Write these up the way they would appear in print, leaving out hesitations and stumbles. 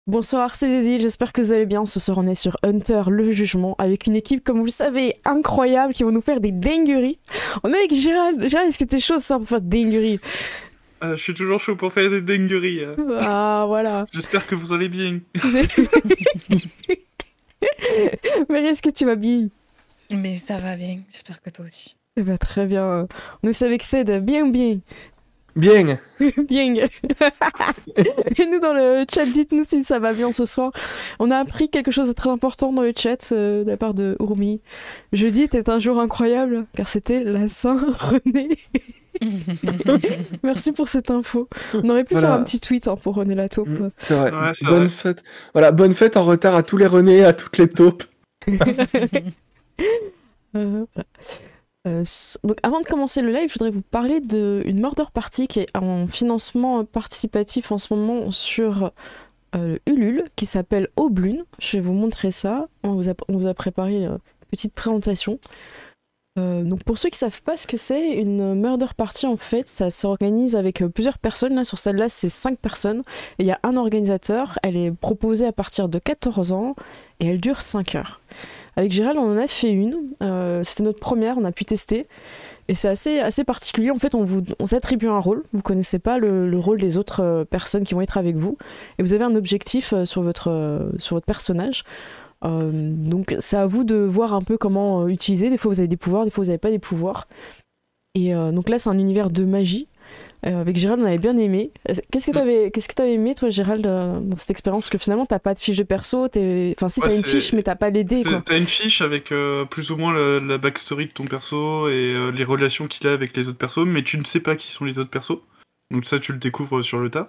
Bonsoir, c'est Daisy, j'espère que vous allez bien. Ce soir, on est sur Hunter, le jugement, avec une équipe, comme vous le savez, incroyable, qui vont nous faire des dingueries. On est avec Gérald. Gérald, est-ce que t'es chaud ce soir pour faire des dingueries? Je suis toujours chaud pour faire des dingueries. Ah, voilà. J'espère que vous allez bien. Mais est-ce que tu vas bien? Mais ça va bien, j'espère que toi aussi. Eh ben, très bien. Nous sommes avec Ced, bien. Bien. Bien. Et nous dans le chat, dites-nous si ça va bien ce soir. On a appris quelque chose de très important dans le chat de la part de Urmi. Jeudi était un jour incroyable car c'était la Saint-René. Merci pour cette info. On aurait pu faire un petit tweet pour René la taupe. C'est vrai. Ouais, c'est bonne vrai. fête. Voilà, bonne fête en retard à tous les René, à toutes les taupes. Voilà. Donc avant de commencer le live, je voudrais vous parler d'une murder party qui est en financement participatif en ce moment sur Ulule, qui s'appelle Oblune. Je vais vous montrer ça. On vous a préparé une petite présentation. Donc pour ceux qui savent pas ce que c'est, une murder party en fait, ça s'organise avec plusieurs personnes. Là sur celle-là, c'est 5 personnes. Et il y a un organisateur. Elle est proposée à partir de 14 ans et elle dure 5 heures. Avec Gérald, on en a fait une. C'était notre première, on a pu tester. Et c'est assez particulier. En fait, on s'attribue un rôle. Vous connaissez pas le rôle des autres personnes qui vont être avec vous. Et vous avez un objectif sur votre personnage. Donc, c'est à vous de voir un peu comment utiliser. Des fois, vous avez des pouvoirs, des fois, vous n'avez pas des pouvoirs. Et donc là, c'est un univers de magie. Avec Gérald, on avait bien aimé. Qu'est-ce que t'avais aimé, toi, Gérald, dans cette expérience? Parce que finalement, t'as pas de fiche de perso. Enfin, si, t'as une fiche, mais t'as pas les dés, quoi. T'as une fiche avec plus ou moins la backstory de ton perso et les relations qu'il a avec les autres persos, mais tu ne sais pas qui sont les autres persos. Donc ça, tu le découvres sur le tas.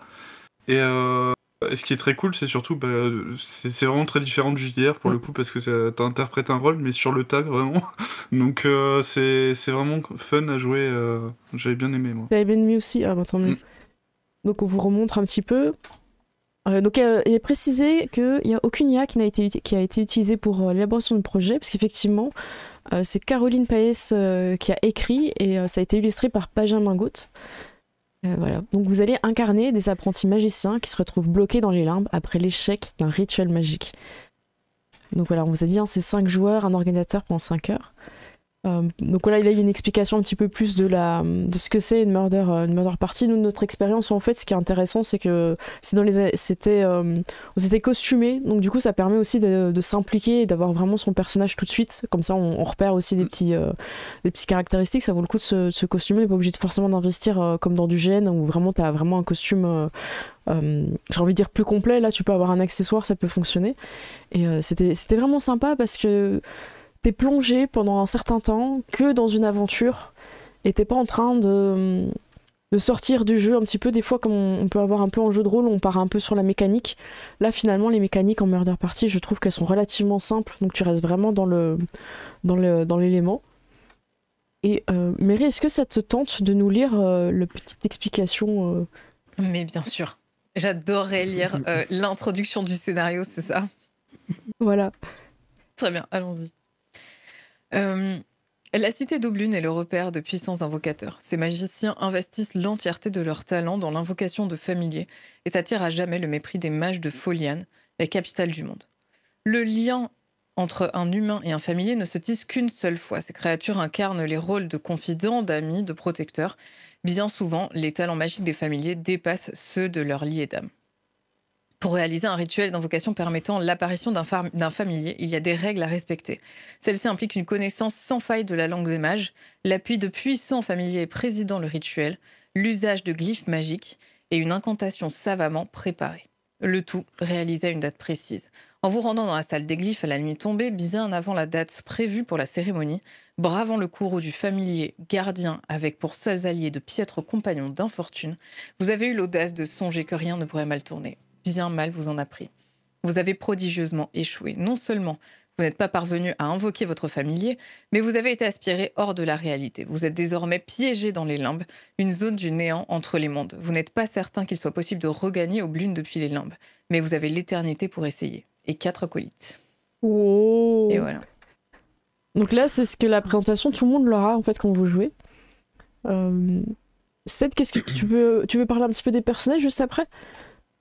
Et ce qui est très cool, c'est surtout, c'est vraiment très différent du JDR pour le coup, parce que t'interprètes un rôle, mais sur le tas, vraiment. Donc c'est vraiment fun à jouer. J'avais bien aimé, moi. T'avais bien aimé aussi? Ah, bah tant mieux. Donc, on vous remontre un petit peu. Donc, il est précisé qu'il n'y a aucune IA qui a été utilisée pour l'élaboration du projet, parce qu'effectivement, c'est Caroline Paes qui a écrit, et ça a été illustré par Benjamin Gauth. Voilà. Donc vous allez incarner des apprentis magiciens qui se retrouvent bloqués dans les limbes après l'échec d'un rituel magique. Donc voilà, on vous a dit, c'est 5 joueurs, un organisateur pendant 5 heures. Donc voilà, là il y a une explication un petit peu plus de ce que c'est une murder party. Nous, notre expérience, en fait, ce qui est intéressant, c'est que on s'était costumé, donc du coup ça permet aussi de s'impliquer et d'avoir vraiment son personnage tout de suite. Comme ça, on repère aussi des petites caractéristiques. Ça vaut le coup de se costumer. On n'est pas obligé forcément d'investir comme dans du GN où vraiment t'as vraiment un costume. J'ai envie de dire plus complet. Là, tu peux avoir un accessoire, ça peut fonctionner. Et c'était vraiment sympa parce que t'es plongé pendant un certain temps que dans une aventure et t'es pas en train de sortir du jeu un petit peu. Des fois, comme on peut avoir un peu en jeu de rôle, on part un peu sur la mécanique. Là, finalement, les mécaniques en Murder Party, je trouve qu'elles sont relativement simples, donc tu restes vraiment dans l'élément. Et Mary, est-ce que ça te tente de nous lire la petite explication Mais bien sûr. J'adorerais lire l'introduction du scénario, c'est ça? Voilà. Très bien, allons-y. La cité d'Oblune est le repère de puissants invocateurs. Ces magiciens investissent l'entièreté de leur talent dans l'invocation de familiers et s'attirent à jamais le mépris des mages de Folian, la capitale du monde. Le lien entre un humain et un familier ne se tisse qu'une seule fois. Ces créatures incarnent les rôles de confidents, d'amis, de protecteurs. Bien souvent, les talents magiques des familiers dépassent ceux de leurs liés d'âme. Pour réaliser un rituel d'invocation permettant l'apparition d'un familier, il y a des règles à respecter. Celle-ci implique une connaissance sans faille de la langue des mages, l'appui de puissants familiers présidant le rituel, l'usage de glyphes magiques et une incantation savamment préparée. Le tout réalisé à une date précise. En vous rendant dans la salle des glyphes à la nuit tombée, bien avant la date prévue pour la cérémonie, bravant le courroux du familier gardien avec pour seuls alliés de piètres compagnons d'infortune, vous avez eu l'audace de songer que rien ne pourrait mal tourner. Bien mal vous en a pris. Vous avez prodigieusement échoué. Non seulement vous n'êtes pas parvenu à invoquer votre familier, mais vous avez été aspiré hors de la réalité. Vous êtes désormais piégé dans les limbes, une zone du néant entre les mondes. Vous n'êtes pas certain qu'il soit possible de regagner Oblune depuis les limbes, mais vous avez l'éternité pour essayer. Et 4 acolytes. Oh. Et voilà. Donc là, c'est ce que la présentation, tout le monde l'aura en fait quand vous jouez. Seth, qu'est-ce que tu veux parler un petit peu des personnages juste après?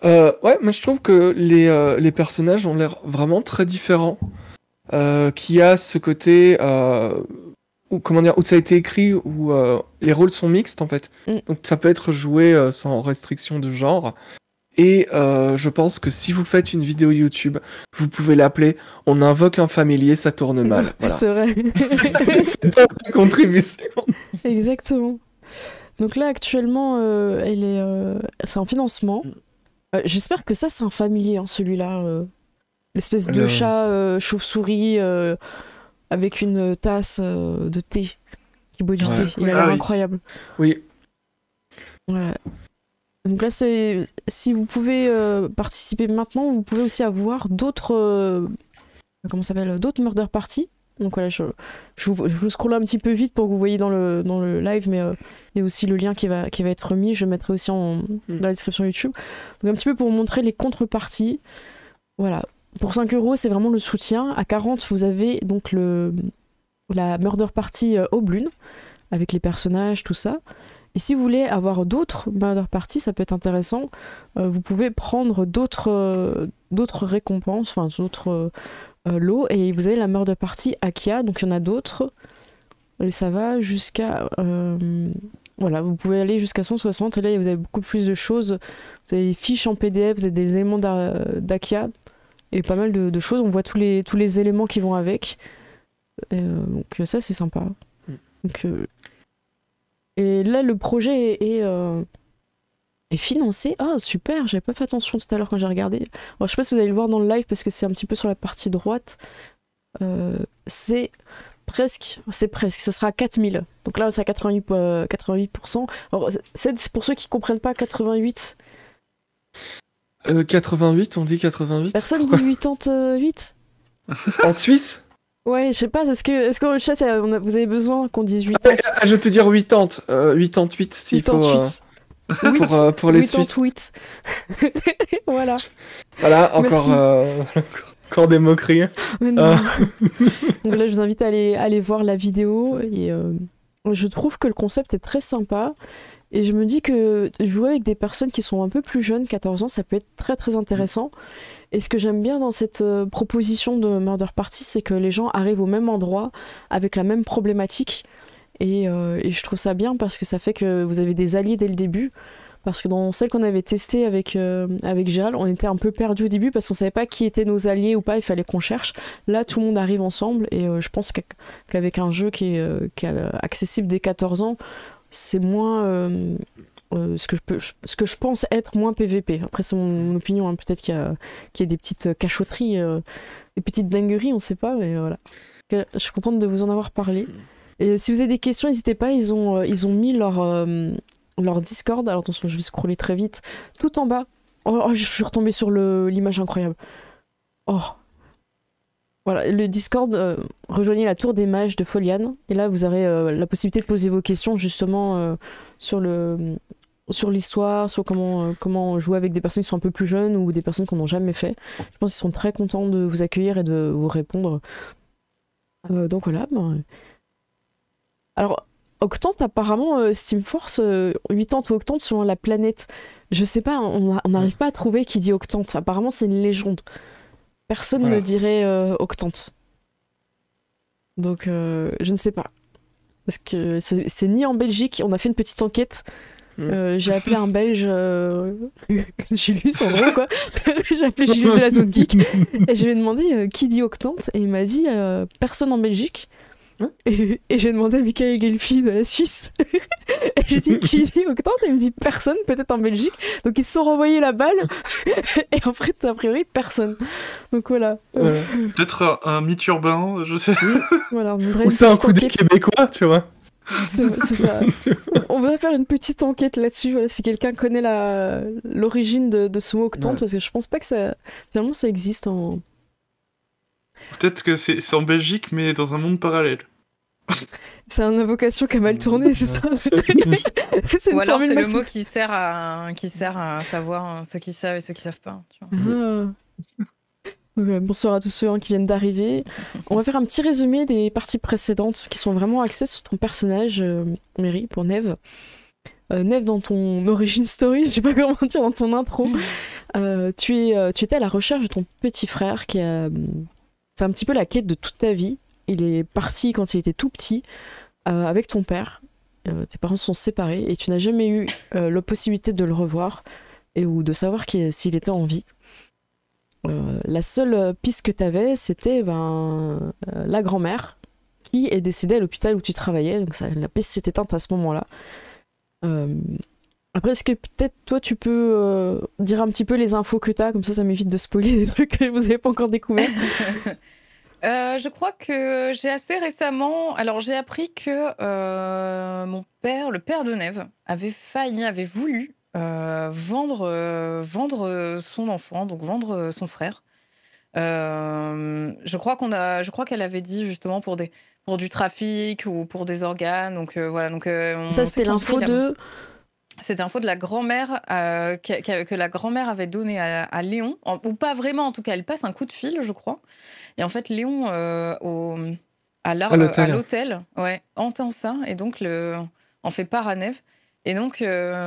Ouais, moi je trouve que les personnages ont l'air vraiment très différents. Qu'il y a ce côté où, comment dire, où ça a été écrit, où les rôles sont mixtes en fait. Donc ça peut être joué sans restriction de genre. Et je pense que si vous faites une vidéo YouTube, vous pouvez l'appeler On invoque un familier, ça tourne mal. Voilà. C'est vrai. C'est notre contribution. Exactement. Donc là, actuellement, c'est en financement. J'espère que ça, c'est un familier, hein, celui-là. L'espèce de chat chauve-souris avec une tasse de thé qui boit du thé. Il a l'air incroyable. Oui. Voilà. Donc là, si vous pouvez participer maintenant, vous pouvez aussi avoir d'autres d'autres murder parties. Donc voilà, je vous scrolle un petit peu vite pour que vous voyez dans le live, mais il y a aussi le lien qui va être mis. Je le mettrai aussi dans la description YouTube. Donc un petit peu pour vous montrer les contreparties. Voilà. Pour 5 €, c'est vraiment le soutien. À 40, vous avez donc la murder party Oblune, avec les personnages, tout ça. Et si vous voulez avoir d'autres murder parties, ça peut être intéressant. Vous pouvez prendre d'autres récompenses, enfin d'autres lots, et vous avez la murder party Akia, donc il y en a d'autres. Et ça va jusqu'à... voilà, vous pouvez aller jusqu'à 160, et là vous avez beaucoup plus de choses. Vous avez des fiches en PDF, vous avez des éléments d'Akia, et pas mal de choses. On voit tous les éléments qui vont avec. Donc ça, c'est sympa. Donc, et là, le projet est financé. Ah, super, j'avais pas fait attention tout à l'heure quand j'ai regardé. Alors, je sais pas si vous allez le voir dans le live parce que c'est un petit peu sur la partie droite. C'est presque, ça sera à 4000. Donc là, c'est à 88%. Alors, c'est pour ceux qui comprennent pas 88. 88, on dit 88. Personne dit 88 En Suisse? Ouais, je sais pas, est-ce que dans le chat, vous avez besoin qu'on dise 80? Je peux dire 80, 88 s'il faut. Pour les Suisses. 88. Voilà. Voilà, encore des moqueries. Donc là, je vous invite à aller voir la vidéo. Et je trouve que le concept est très sympa. Et je me dis que jouer avec des personnes qui sont un peu plus jeunes, 14 ans, ça peut être très très intéressant. Et ce que j'aime bien dans cette proposition de Murder Party, c'est que les gens arrivent au même endroit avec la même problématique. Et je trouve ça bien parce que ça fait que vous avez des alliés dès le début. Parce que dans celle qu'on avait testée avec Gérald, on était un peu perdu au début parce qu'on savait pas qui étaient nos alliés ou pas, il fallait qu'on cherche. Là, tout le monde arrive ensemble et je pense qu'avec un jeu qui est accessible dès 14 ans, c'est moins... ce que je pense être moins PVP. Après, c'est mon opinion, hein. Peut-être qu'il y a des petites cachotteries, des petites dingueries, on sait pas, mais voilà. Je suis contente de vous en avoir parlé. Et si vous avez des questions, n'hésitez pas, ils ont mis leur Discord. Alors attention, je vais scroller très vite. Tout en bas. Oh, je suis retombée sur l'image incroyable. Oh. Voilà, le Discord, rejoignez la tour des mages de Folian. Et là, vous aurez la possibilité de poser vos questions justement sur l'histoire, sur comment jouer avec des personnes qui sont un peu plus jeunes ou des personnes qu'on n'a jamais fait. Je pense qu'ils seront très contents de vous accueillir et de vous répondre. Donc voilà. Alors, Octante, apparemment, Steamforce, 80 ou Octante selon la planète. Je sais pas, on n'arrive pas à trouver qui dit Octante. Apparemment, c'est une légende. Personne ne dirait Octante. Donc, je ne sais pas. Parce que c'est ni en Belgique, on a fait une petite enquête. J'ai appelé un Belge, Gilus en gros quoi. J'ai appelé Gilus de la zone geek et je lui ai demandé qui dit Octante et il m'a dit personne en Belgique. Et j'ai demandé à Michael Gelfi de la Suisse et j'ai dit qui dit Octante et il me dit personne, peut-être en Belgique. Donc ils se sont renvoyés la balle et en fait a priori personne. Donc voilà. Peut-être un mythe urbain, je sais. Voilà, ou c'est un coup des Québécois, tu vois. C'est ça. On va faire une petite enquête là-dessus. Voilà, si quelqu'un connaît l'origine de ce mot Octante, parce que je pense pas que finalement ça existe en. Peut-être que c'est en Belgique, mais dans un monde parallèle. C'est une invocation qui a mal tourné, c'est ça. Ou alors c'est le mot qui sert à savoir ceux qui savent et ceux qui savent pas. Tu vois. Bonsoir à tous ceux qui viennent d'arriver. On va faire un petit résumé des parties précédentes qui sont vraiment axées sur ton personnage, Mary, pour Neve. Neve, dans ton origin story, je sais pas comment dire, dans ton intro, tu étais à la recherche de ton petit frère c'est un petit peu la quête de toute ta vie. Il est parti quand il était tout petit avec ton père. Tes parents se sont séparés et tu n'as jamais eu la possibilité de le revoir ou de savoir s'il était en vie. La seule piste que tu avais, c'était la grand-mère qui est décédée à l'hôpital où tu travaillais. Donc la piste s'est éteinte à ce moment-là. Après, est-ce que peut-être toi tu peux dire un petit peu les infos que tu as, comme ça m'évite de spoiler des trucs que vous n'avez pas encore découverts. Je crois que j'ai assez récemment... Alors, j'ai appris que mon père, le père de Neve, avait voulu vendre son enfant, donc vendre son frère. Je crois qu'elle avait dit justement pour du trafic ou pour des organes. Donc voilà. Donc, ça, c'était l'info de... C'était l'info de la grand-mère que la grand-mère avait donnée à Léon, ou pas vraiment en tout cas. Elle passe un coup de fil, je crois. Et en fait, Léon, à l'hôtel, ouais, entend ça et donc en fait part à Neve. Et donc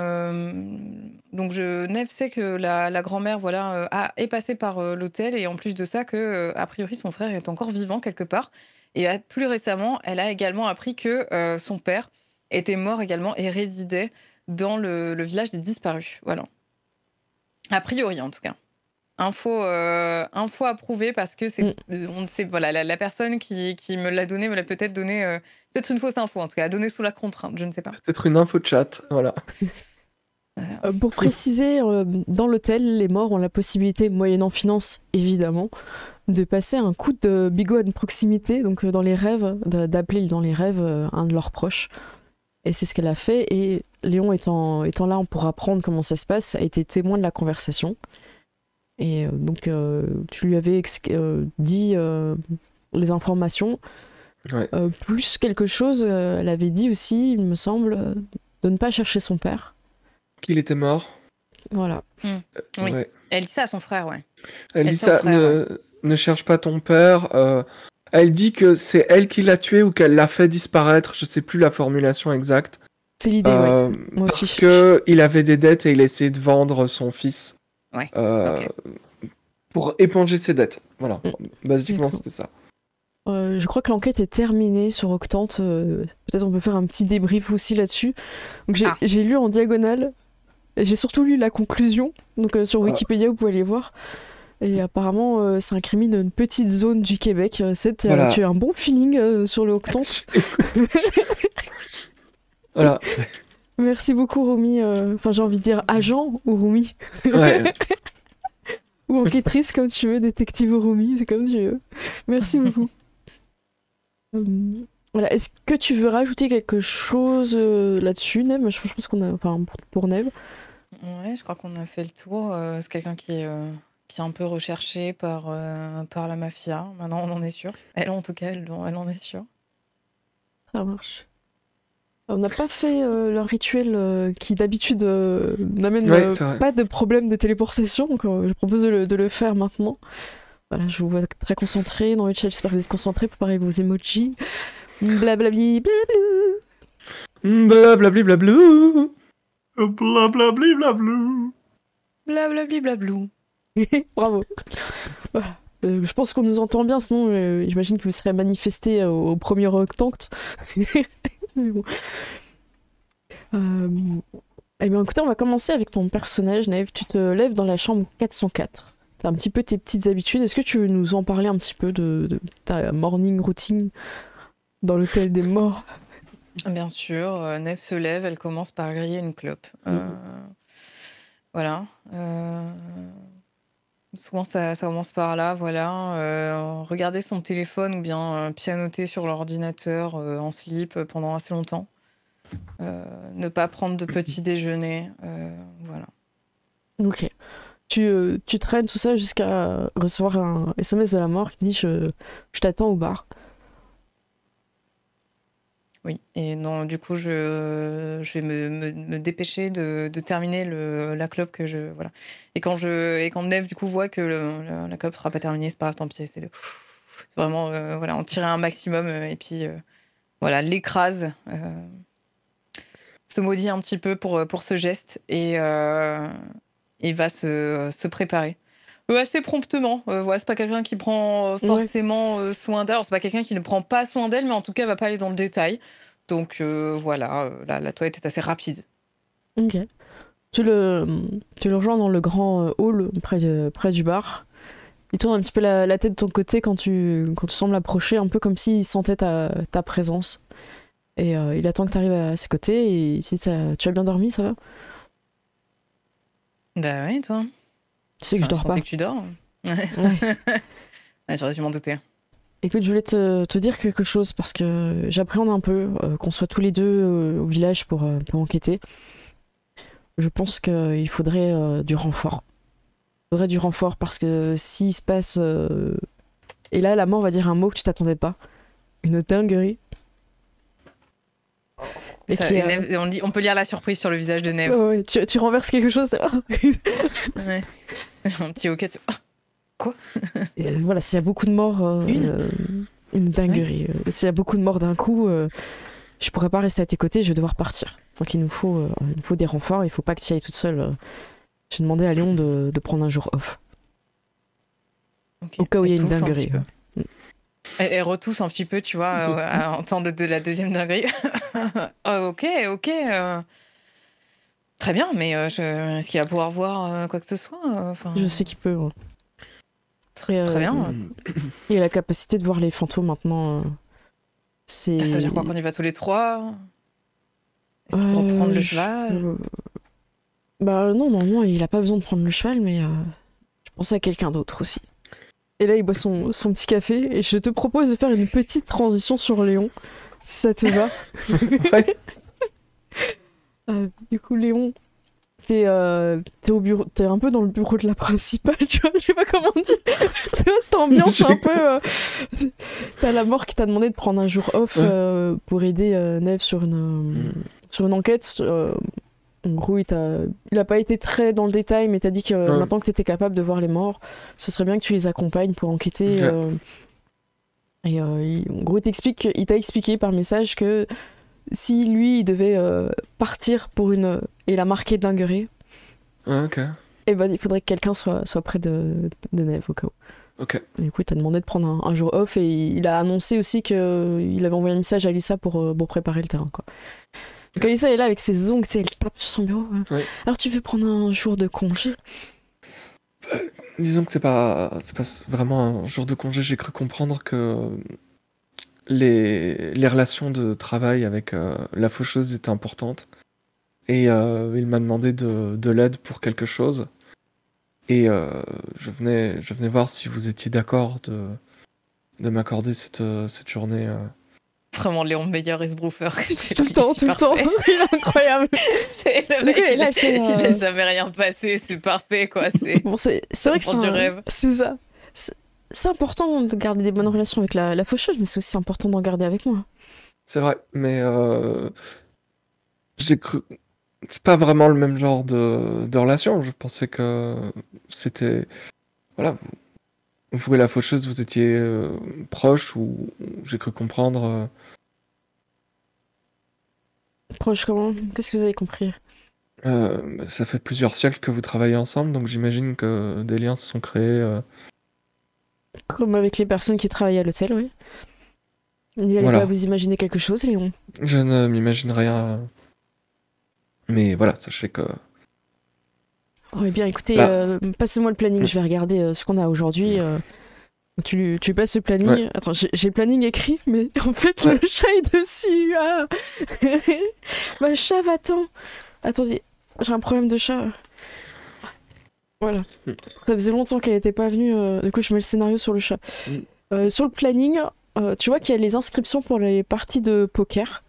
Neve sait que la grand-mère est passée par l'hôtel et en plus de ça, a priori, son frère est encore vivant quelque part. Et plus récemment, elle a également appris que son père était mort également et résidait dans le village des disparus. Voilà. A priori, en tout cas. Info approuvée parce que on sait, voilà, la personne qui me l'a donné me l'a peut-être donné, peut-être une fausse info en tout cas, donnée sous la contrainte, je ne sais pas. Peut-être une info de chat, voilà. Pour préciser, dans l'hôtel, les morts ont la possibilité, moyennant finance évidemment, de passer un coup de bigot de proximité, donc dans les rêves, d'appeler dans les rêves un de leurs proches. Et c'est ce qu'elle a fait, et Léon étant là pour apprendre comment ça se passe, a été témoin de la conversation. Et donc tu lui avais dit les informations, ouais. Plus quelque chose, elle avait dit aussi, il me semble, de ne pas chercher son père. Qu'il était mort. Voilà. Oui. Ouais. Elle dit ça à son frère, ouais. Elle dit ça, ne cherche pas ton père. Elle dit que c'est elle qui l'a tué ou qu'elle l'a fait disparaître, je sais plus la formulation exacte. C'est l'idée, ouais. Moi parce aussi. qu'il avait des dettes et il essayait de vendre son fils. Ouais. Pour éponger ses dettes. Voilà. Basiquement, c'était ça. Je crois que l'enquête est terminée sur Octante. Peut-être on peut faire un petit débrief aussi là-dessus. Donc j'ai lu en diagonale. J'ai surtout lu la conclusion. Donc sur Wikipédia, vous pouvez aller voir. Et apparemment, ça incrimine une petite zone du Québec. Tu as un bon feeling sur le Octante. Voilà. Merci beaucoup, Romy. Enfin, j'ai envie de dire agent ou Romy. Ouais. Ou enquêtrice, comme tu veux, détective Romy, c'est comme tu veux. Merci beaucoup. Voilà. Est-ce que tu veux rajouter quelque chose là-dessus, Neve? Je pense qu'on a... Enfin, pour Neve. Ouais, je crois qu'on a fait le tour. C'est quelqu'un qui est un peu recherché par la mafia. Maintenant, on en est sûr. Elle, en tout cas, elle en est sûre. Ça marche. On n'a pas fait le rituel qui d'habitude n'amène pas de problème de téléportation, donc je propose de le faire maintenant. Voilà, je vous vois très concentré dans le chat, j'espère que vous êtes concentrés, préparez vos emojis. Blablabli blablou. Blablabli blablou. Blablabli blablou. Blablabli blablou. Bravo. Voilà. Je pense qu'on nous entend bien, sinon j'imagine que vous serez manifesté au premier Octante. Mais bon. Eh bien, écoutez, on va commencer avec ton personnage, Neve. Tu te lèves dans la chambre 404. T'as un petit peu tes petites habitudes. Est-ce que tu veux nous en parler un petit peu de ta morning routine dans l'hôtel des morts? Bien sûr, Neve se lève, elle commence par griller une clope. Voilà. Souvent, ça commence par là, voilà. Regarder son téléphone ou bien pianoter sur l'ordinateur en slip pendant assez longtemps. Ne pas prendre de petit déjeuner. Voilà. Ok. Tu traînes tout ça jusqu'à recevoir un SMS de la mort qui dit je t'attends au bar. Oui, et non, du coup, je vais me dépêcher de terminer la clope que je... Voilà. Et quand Neve, du coup, voit que la clope ne sera pas terminée, c'est pas grave, tant pis, c'est vraiment, voilà, en tirer un maximum, et puis, voilà, l'écrase, se maudit un petit peu pour ce geste, et il va se préparer. Assez promptement. Voilà, c'est pas quelqu'un qui prend forcément soin d'elle. Alors, c'est pas quelqu'un qui ne prend pas soin d'elle, mais en tout cas, elle va pas aller dans le détail. Donc voilà, la toilette est assez rapide. Ok. Tu le rejoins dans le grand hall près du bar. Il tourne un petit peu la tête de ton côté quand tu sembles approcher, un peu comme s'il sentait ta présence. Et il attend que tu arrives à ses côtés et si tu as bien dormi, ça va? Bah ouais, toi. Tu sais que je dors pas. Que tu dors. Ouais. J'aurais dû m'en douter. Écoute, je voulais te dire quelque chose parce que j'appréhende un peu qu'on soit tous les deux au village pour enquêter. Je pense qu'il faudrait du renfort. Il faudrait du renfort parce que s'il se passe... Et là, la mort va dire un mot que tu t'attendais pas. Une dinguerie. Et on peut lire la surprise sur le visage de Neve. Ouais, tu renverses quelque chose. Ouais. Un petit hoquet. Quoi? Et voilà, s'il y a beaucoup de morts... une dinguerie. Ouais. S'il y a beaucoup de morts d'un coup, je pourrais pas rester à tes côtés, je vais devoir partir. Donc il nous faut des renforts, il faut pas que tu y ailles toute seule. J'ai demandé à Léon de prendre un jour off. Okay. Au cas où il y a une dinguerie. Elle retousse un petit peu, tu vois, à entendre de la deuxième dinguerie. Ok. Très bien, mais est-ce qu'il va pouvoir voir quoi que ce soit Je sais qu'il peut. Ouais. Très bien. Il a la capacité de voir les fantômes maintenant. Ça veut dire quoi qu'on y va tous les trois? Est-ce qu'il peut prendre le cheval? Bah non, normalement il a pas besoin de prendre le cheval, mais je pensais à quelqu'un d'autre aussi. Et là il boit son petit café et je te propose de faire une petite transition sur Léon, si ça te va. Ouais. Du coup Léon, t'es au bureau, t'es un peu dans le bureau de la principale, tu vois, je sais pas comment dire. Tu vois cette ambiance un peu... T'as la mort qui t'a demandé de prendre un jour off pour aider Neve sur une enquête. En gros, il a pas été très dans le détail, mais t'as dit que maintenant que t'étais capable de voir les morts, ce serait bien que tu les accompagnes pour enquêter. Et en gros, il t'a expliqué par message que si lui, il devait partir pour et la marquer dinguerie, et ben, il faudrait que quelqu'un soit près de Neve au cas où. Ok. Du coup, il t'a demandé de prendre un jour off et il a annoncé aussi qu'il avait envoyé un message à Alissa pour préparer le terrain, quoi. Donc Alissa est là avec ses ongles, elle tape sur son bureau. Ouais. Alors tu veux prendre un jour de congé? Disons que c'est pas vraiment un jour de congé. J'ai cru comprendre que les relations de travail avec la faucheuse étaient importantes. Et il m'a demandé de l'aide pour quelque chose. Et je venais voir si vous étiez d'accord de m'accorder cette journée. Vraiment Léon Meyer et Sbroofer. Tout le temps. Il est incroyable. C'est le mec, il a jamais rien passé, c'est parfait, quoi. C'est vrai que c'est du rêve. C'est ça. C'est important de garder des bonnes relations avec la faucheuse, mais c'est aussi important d'en garder avec moi. C'est vrai, mais j'ai cru... C'est pas vraiment le même genre de relation. Je pensais que c'était... Voilà, vous et la faucheuse, vous étiez proches, ou j'ai cru comprendre... Proches comment? Qu'est-ce que vous avez compris? Ça fait plusieurs siècles que vous travaillez ensemble, donc j'imagine que des liens se sont créés... Comme avec les personnes qui travaillent à l'hôtel, oui. Il n'allait pas vous imaginer quelque chose, Léon? Je ne m'imagine rien... Mais voilà, sachez que... Oui, bien, écoutez, passez-moi le planning, je vais regarder ce qu'on a aujourd'hui. Tu passes le planning. Ouais. Attends, j'ai le planning écrit, mais en fait, le chat est dessus. Ah. Bah, le chat va-t'en. Attendez, j'ai un problème de chat. Voilà. Ça faisait longtemps qu'elle n'était pas venue. Du coup, je mets le scénario sur le chat. Sur le planning, tu vois qu'il y a les inscriptions pour les parties de poker.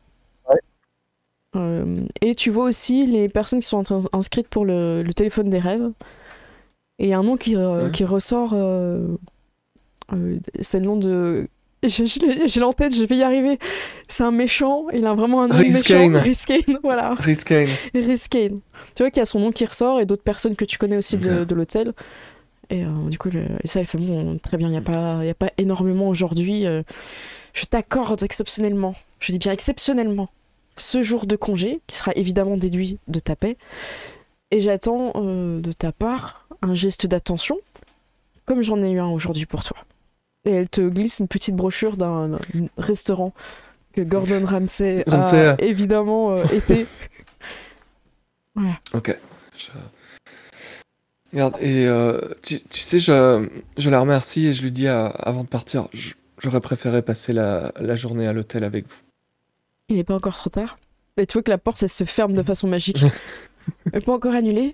Et tu vois aussi les personnes qui sont inscrites pour le téléphone des rêves. Et il y a un nom qui ressort. C'est le nom de... J'ai en tête, je vais y arriver. C'est un méchant, il a vraiment un nom méchant. Riskane, voilà. Riskane. Tu vois qu'il y a son nom qui ressort et d'autres personnes que tu connais aussi de l'hôtel. Et du coup, ça, elle fait bon, très bien, il n'y a pas énormément aujourd'hui. Je t'accorde exceptionnellement, je dis bien exceptionnellement, ce jour de congé, qui sera évidemment déduit de ta paie. Et j'attends de ta part un geste d'attention, comme j'en ai eu un aujourd'hui pour toi. Et elle te glisse une petite brochure d'un restaurant que Gordon Ramsay a évidemment été. Voilà. Ok. Regarde, et tu sais, je la remercie et je lui dis avant de partir, j'aurais préféré passer la journée à l'hôtel avec vous. Il n'est pas encore trop tard. Et tu vois que la porte, elle se ferme de façon magique. Elle n'est pas encore annulée.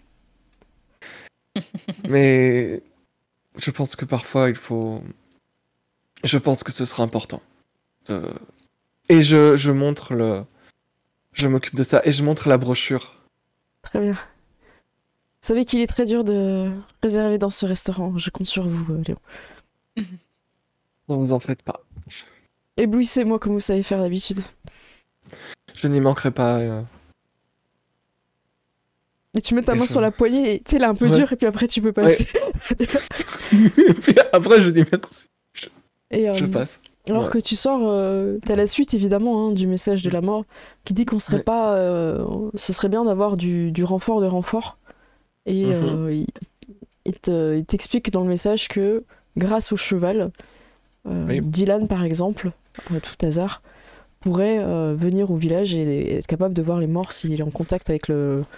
Mais je pense que parfois, il faut... Je pense que ce sera important. Et je montre le... Je m'occupe de ça et je montre la brochure. Très bien. Vous savez qu'il est très dur de réserver dans ce restaurant. Je compte sur vous, Léo. Ne vous en faites pas. Éblouissez-moi comme vous savez faire d'habitude. Je n'y manquerai pas. Et tu mets ta main sur la poignée et tu sais, elle est un peu dure et puis après tu peux passer. Et puis après, je dis merci. Je passe. Alors que tu sors, t'as la suite évidemment du message de la mort qui dit qu'on serait pas. Ce serait bien d'avoir du renfort de renfort. Et il t'explique dans le message que grâce au cheval, Dylan par exemple, à tout hasard, pourrait venir au village et être capable de voir les morts s'il est en contact avec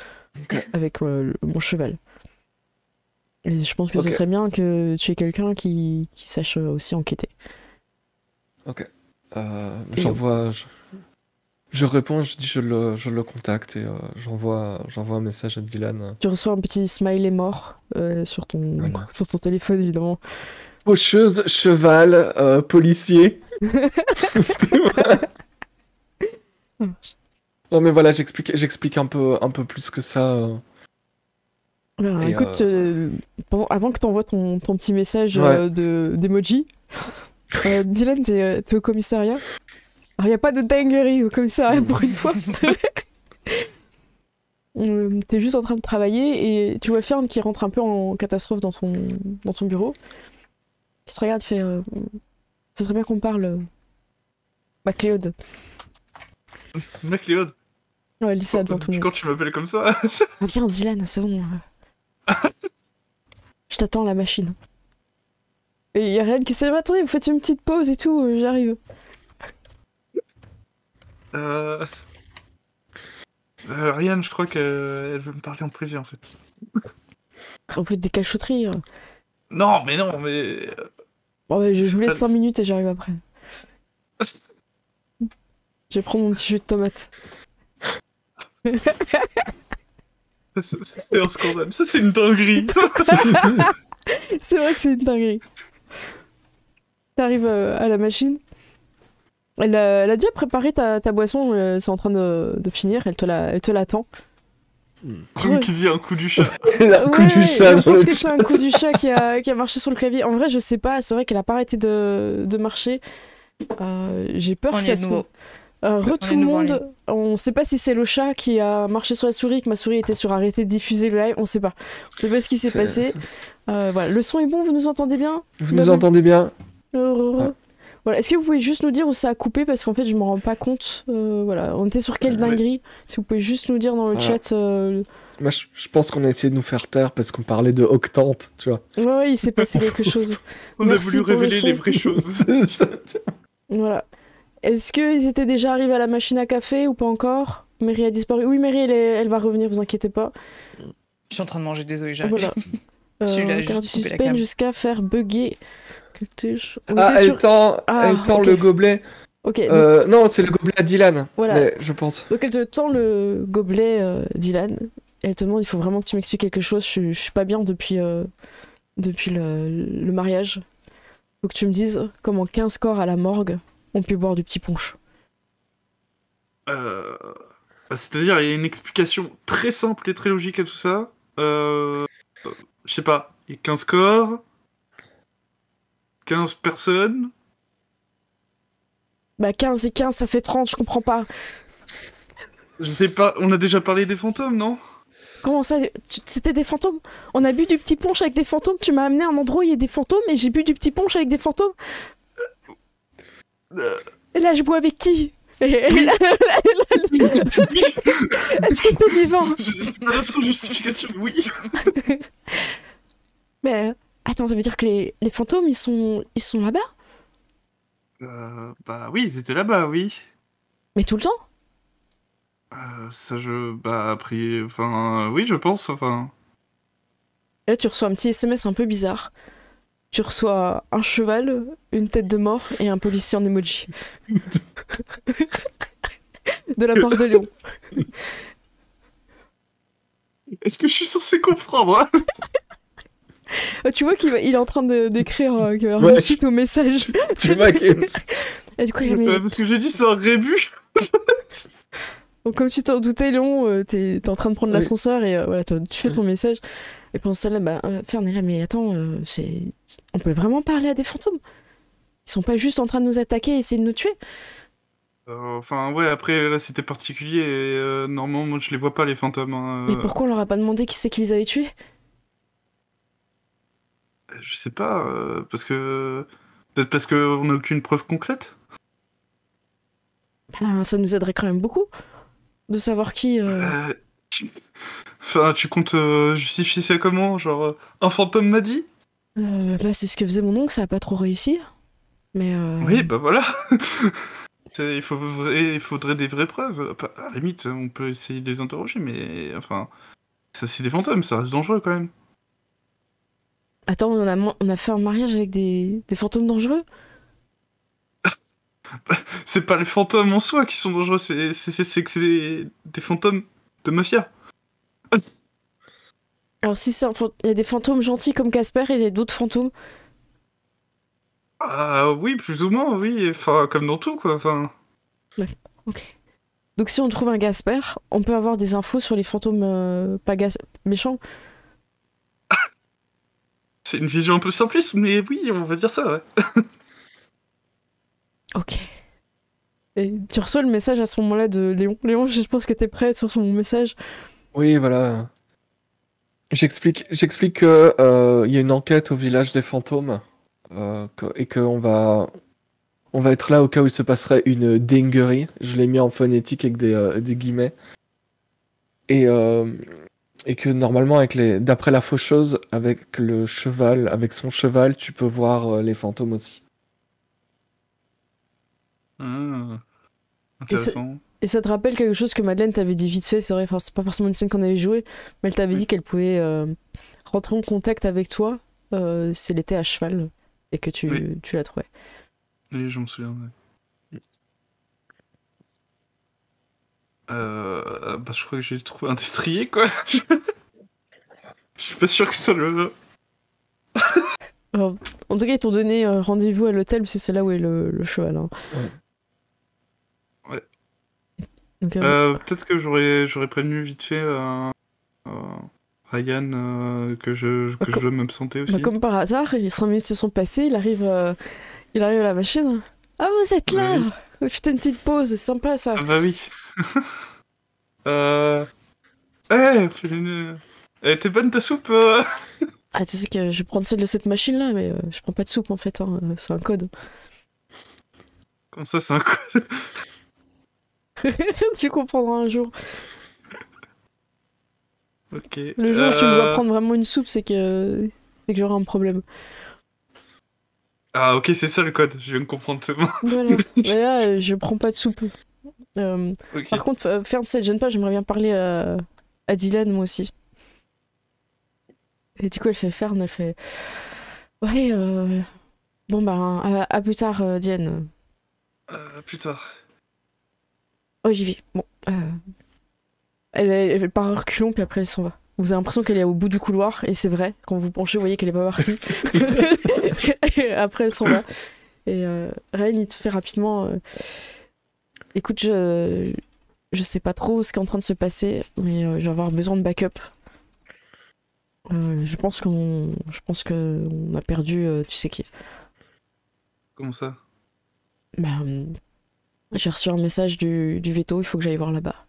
mon cheval. Et je pense que ce serait bien que tu aies quelqu'un qui sache aussi enquêter. Ok. J'envoie... Je réponds, je dis je le contacte et j'envoie un message à Dylan. Tu reçois un petit smiley mort sur ton téléphone évidemment. Faucheuse, cheval, policier. Non mais voilà, j'explique un peu plus que ça. Écoute, avant que t'envoies ton petit message d'emoji, Dylan, t'es au commissariat. Alors, y a pas de dinguerie au commissariat pour une fois. T'es juste en train de travailler et tu vois Fern qui rentre un peu en catastrophe dans ton bureau. Qui te regarde, fait ce serait bien qu'on parle. MacLeod. MacLeod. Ouais, elle dit ça devant tout le monde. Quand tu m'appelles comme ça. Ah, viens, Dylan, c'est bon. Je t'attends à la machine. Et y a Ryan qui s'est dit, attendez, vous faites une petite pause et tout, j'arrive. Ryan, je crois qu'elle veut me parler en privé en fait. On fait des cachotteries. Non, mais. Bon, ouais, je vous laisse 5 minutes et j'arrive après. Je vais prendre mon petit jus de tomate. C'est un scandale. Ça, c'est une dinguerie. C'est vrai que c'est une dinguerie. T'arrives à la machine. Elle a déjà préparé ta boisson. C'est en train de finir. Elle te l'attend. Comme qui dit un coup du chat. Un coup du chat. Je pense que c'est un coup du chat qui a marché sur le clavier. En vrai, je sais pas. C'est vrai qu'elle a pas arrêté de marcher. J'ai peur que ça soit... tout le monde, on sait pas si c'est le chat qui a marché sur la souris, que ma souris était sur arrêter de diffuser le live, on sait pas ce qui s'est passé. Voilà. Le son est bon, vous nous entendez bien? Vous nous entendez bien? Voilà. Est-ce que vous pouvez juste nous dire où ça a coupé, parce qu'en fait je me rends pas compte. Voilà. On était sur quelle dinguerie? Si vous pouvez juste nous dire dans le chat. Moi je pense qu'on a essayé de nous faire taire parce qu'on parlait de Octante, tu vois. Ouais, il s'est passé quelque chose. On a voulu révéler les vraies choses. Voilà. Est-ce qu'ils étaient déjà arrivés à la machine à café ou pas encore? Mary a disparu. Oui, Mary, elle va revenir, vous inquiétez pas. Je suis en train de manger, désolé, j'arrive. Voilà. Je suis là, juste du couper la cam. jusqu'à faire bugger. Elle tend le gobelet. Ok. Non, c'est le gobelet à Dylan, voilà. je pense. Donc elle te tend le gobelet Dylan. Et elle te demande, il faut vraiment que tu m'expliques quelque chose. Je suis pas bien depuis le mariage. Faut que tu me dises comment 15 corps à la morgue ont pu boire du petit punch. C'est-à-dire, il y a une explication très simple et très logique à tout ça. Je sais pas, il y a 15 corps, 15 personnes. Bah 15 et 15, ça fait 30, je comprends pas. Je sais pas, on a déjà parlé des fantômes, non? Comment ça? C'était des fantômes? On a bu du petit punch avec des fantômes? Tu m'as amené à un endroit où il y a des fantômes et j'ai bu du petit punch avec des fantômes? Et là, je bois avec qui? Est-ce que t'es vivant? J'ai pas trop de justification, oui. Mais attends, ça veut dire que les fantômes, ils sont là-bas? Bah oui, ils étaient là-bas, oui. Mais tout le temps? Bah après, enfin, oui, je pense, enfin... Et là, tu reçois un petit SMS un peu bizarre. Tu reçois un cheval, une tête de mort et un policier en emoji. De la part de Léon. Est-ce que je suis censé comprendre, hein? Tu vois il est en train d'écrire Ouais. une suite au message. Tu vois que... Et du coup, il met... Parce que j'ai dit c'est un rébut. Donc, comme tu t'en doutais, Léon, t'es en train de prendre Oui. l'ascenseur et voilà, tu fais ton message. Et pendant ce temps-là, Fern est là, mais attends, on peut vraiment parler à des fantômes? Ils sont pas juste en train de nous attaquer et essayer de nous tuer? Enfin, ouais, après, là, c'était particulier et normalement, moi, je les vois pas, les fantômes. Hein, Mais pourquoi on leur a pas demandé qui c'est qui les avait tués? Je sais pas, parce que... Peut-être parce qu'on n'a aucune preuve concrète. Ça nous aiderait quand même beaucoup de savoir qui... Enfin, tu comptes justifier ça comment? Genre, un fantôme m'a dit? c'est ce que faisait mon oncle, ça a pas trop réussi. Mais... Oui, bah voilà. Il faudrait des vraies preuves. À la limite, on peut essayer de les interroger, mais enfin... Ça, c'est des fantômes, ça reste dangereux quand même. Attends, on a fait un mariage avec des fantômes dangereux? C'est pas les fantômes en soi qui sont dangereux, c'est que c'est des fantômes de mafia. Alors si il y a des fantômes gentils comme Casper et il y a d'autres fantômes. Ah oui, plus ou moins, oui. Enfin, comme dans tout, quoi. Enfin, Ok. Donc si on trouve un Casper, on peut avoir des infos sur les fantômes pas méchants. c'est une vision un peu simpliste, mais oui, on va dire ça, ouais. Ok. Et tu reçois le message à ce moment-là de Léon. Léon, je pense que t'es prêt sur son message. Oui, voilà. J'explique que y a une enquête au village des fantômes et on va être là au cas où il se passerait une dinguerie. Je l'ai mis en phonétique avec des guillemets. Et que normalement, d'après la faucheuse, avec son cheval, tu peux voir les fantômes aussi. Ah, intéressant. Et ça te rappelle quelque chose que Madeleine t'avait dit vite fait, c'est vrai, enfin, c'est pas forcément une scène qu'on avait jouée, mais elle t'avait dit qu'elle pouvait rentrer en contact avec toi si elle était à cheval et que tu la trouvais. Oui, je me souviens, ouais. Bah, je crois que j'ai trouvé un destrier, quoi. Je suis pas sûr que ce soit le... Alors, en tout cas, ils t'ont donné rendez-vous à l'hôtel, parce que c'est là où est le cheval. Hein. Ouais. Donc, peut-être que j'aurais prévenu vite fait Ryan que je dois m'absenter aussi. comme par hasard, 5 minutes se sont passées, il arrive à la machine. Ah, vous êtes là! Oui. Faites une petite pause, c'est sympa ça. Ah bah oui. Eh, elle était bonne ta soupe Ah, tu sais que je vais prendre celle de cette machine-là, mais je prends pas de soupe en fait, hein, c'est un code. Comme ça, c'est un code. Tu comprendras un jour. Ok. Le jour où tu me vois prendre vraiment une soupe, c'est que j'aurai un problème. Ah ok, c'est ça le code, je viens de comprendre, c'est bon. Voilà. Mais là, je prends pas de soupe. Ok. Par contre, faire de cette jeune page, j'aimerais bien parler à Dylan, moi aussi. Et du coup, elle fait... Ouais, bon bah, à plus tard, Dylan. Plus tard. Oh, j'y vais. Bon. Elle part à reculons, puis après, elle s'en va. Vous avez l'impression qu'elle est au bout du couloir, et c'est vrai. Quand vous penchez, vous voyez qu'elle est pas partie. Et après, elle s'en va. Et Ryan, il te fait rapidement... Écoute, je sais pas trop ce qui est en train de se passer, mais je vais avoir besoin de backup. Je pense qu'on a perdu, tu sais qui. Comment ça? Bah, j'ai reçu un message du veto, il faut que j'aille voir là-bas.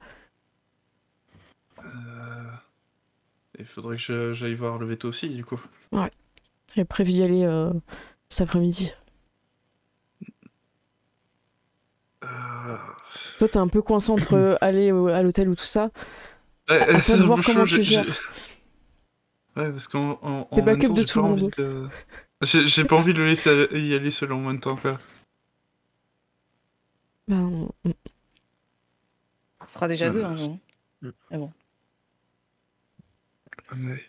Il faudrait que j'aille voir le veto aussi, du coup. Ouais. J'ai prévu d'y aller cet après-midi. Toi, t'es un peu coincé entre aller à l'hôtel ou tout ça. À c'est toi de un voir peu comment chaud, tu gères. Ouais, parce qu'en T'es en même backup temps, de j'ai tout pas le envie monde. de... J'ai pas envie de le laisser y aller seul en même temps, quoi. Ben, On sera déjà deux, hein, nous. Mm. Mais bon. Mais...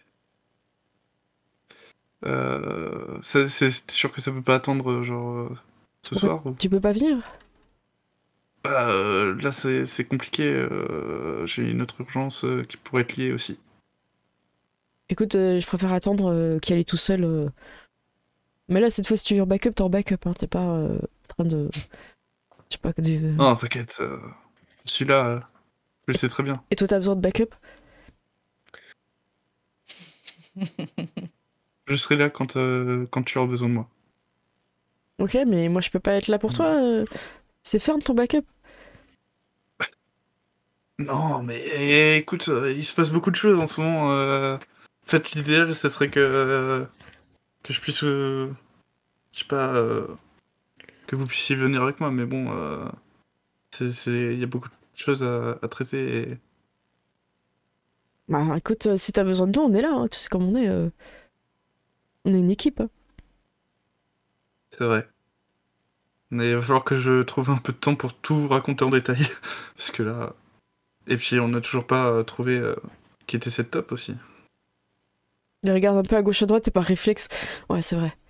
c'est sûr que ça peut pas attendre, genre, ce soir ou... tu peux pas venir? Bah, là, c'est compliqué. J'ai une autre urgence qui pourrait être liée aussi. Écoute, je préfère attendre qu'y aller tout seul. Mais là, cette fois, si tu veux en backup, t'es en backup. Hein. T'es pas en train de. Je sais pas. Non, t'inquiète. Celui-là, je le sais très bien. Et toi, t'as besoin de backup? Je serai là quand tu auras besoin de moi. Ok, mais moi, je peux pas être là pour toi. C'est ferme ton backup. Non, mais écoute, il se passe beaucoup de choses en ce moment. En fait, l'idéal, ça serait que je puisse, je sais pas, que vous puissiez venir avec moi. Mais bon, il y a beaucoup de choses à traiter. Bah, écoute, si t'as besoin de nous, on est là. Hein. Tu sais comme on est. On est une équipe. Hein. C'est vrai. Mais il va falloir que je trouve un peu de temps pour tout vous raconter en détail. Parce que là... Et puis on n'a toujours pas trouvé qui était cette top aussi. Il regarde un peu à gauche à droite et par réflexe. Ouais, c'est vrai.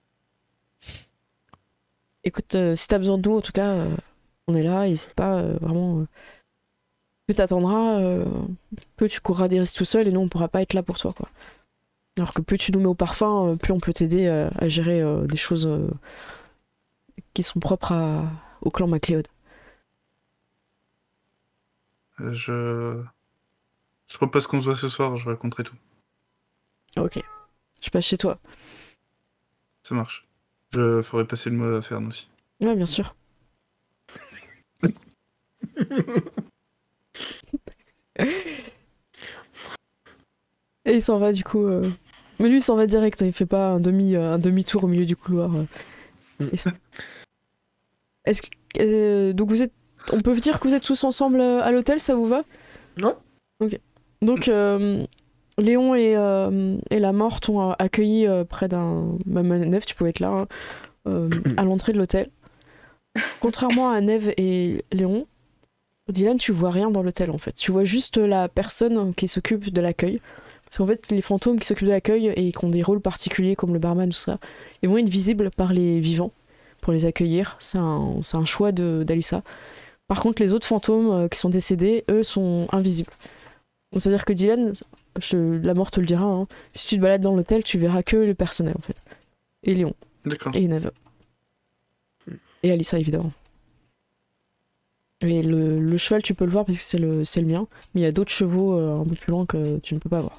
Écoute, si t'as besoin de nous, en tout cas, on est là. N'hésite pas, vraiment. Plus t'attendras, plus tu courras des risques tout seul et nous, on pourra pas être là pour toi, quoi. Alors que plus tu nous mets au parfum, plus on peut t'aider à gérer des choses qui sont propres au clan MacLeod. Je propose qu'on se voit ce soir, je raconterai tout. Ok. Je passe chez toi. Ça marche. Je ferai passer le mot à Fern aussi. Ouais, bien sûr. Et il s'en va du coup. Mais lui, il s'en va direct. Hein, il fait pas un demi-tour au milieu du couloir. Est-ce que donc vous êtes, on peut dire que vous êtes tous ensemble à l'hôtel, ça vous va? Non. Ok. Donc Léon et la mort t'ont accueilli près d'un. Même Neve, tu pouvais être là, hein, à l'entrée de l'hôtel. Contrairement à Neve et Léon, Dylan, tu vois rien dans l'hôtel en fait. Tu vois juste la personne qui s'occupe de l'accueil. Parce qu'en fait, les fantômes qui s'occupent de l'accueil et qui ont des rôles particuliers comme le barman, tout ça, ils vont être visibles par les vivants pour les accueillir. C'est un choix d'Alyssa. Par contre, les autres fantômes qui sont décédés, eux, sont invisibles. Donc, c'est-à-dire que Dylan, la mort te le dira, hein, si tu te balades dans l'hôtel, tu verras que le personnel en fait. Et Léon. D'accord. Et Neve. Et Alyssa, évidemment. Et le cheval, tu peux le voir parce que c'est le mien, mais il y a d'autres chevaux un peu plus loin que tu ne peux pas voir.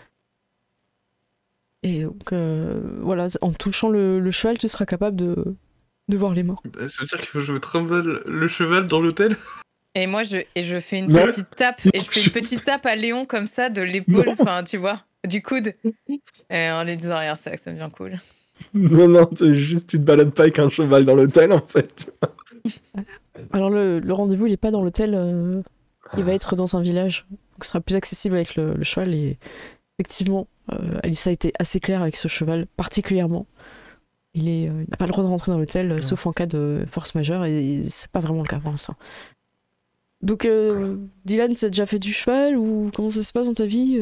Et donc, voilà, en touchant le cheval, tu seras capable de voir les morts. Ça veut dire qu'il faut que je me trimballe le cheval dans l'hôtel? Et moi, je fais une Ouais. petite tape, et je fais une petite tape à Léon comme ça, de l'épaule, enfin, tu vois, du coude. Et en lui disant, regarde ça, ça devient cool. Non, tu te balades pas avec un cheval dans l'hôtel en fait. Alors, le rendez-vous, il est pas dans l'hôtel, il va être dans un village, donc ce sera plus accessible avec le cheval. Et effectivement, Alyssa a été assez claire avec ce cheval, particulièrement. Il n'a pas le droit de rentrer dans l'hôtel, sauf en cas de force majeure, et c'est pas vraiment le cas pour l'instant. Donc, Dylan, tu as déjà fait du cheval ou comment ça se passe dans ta vie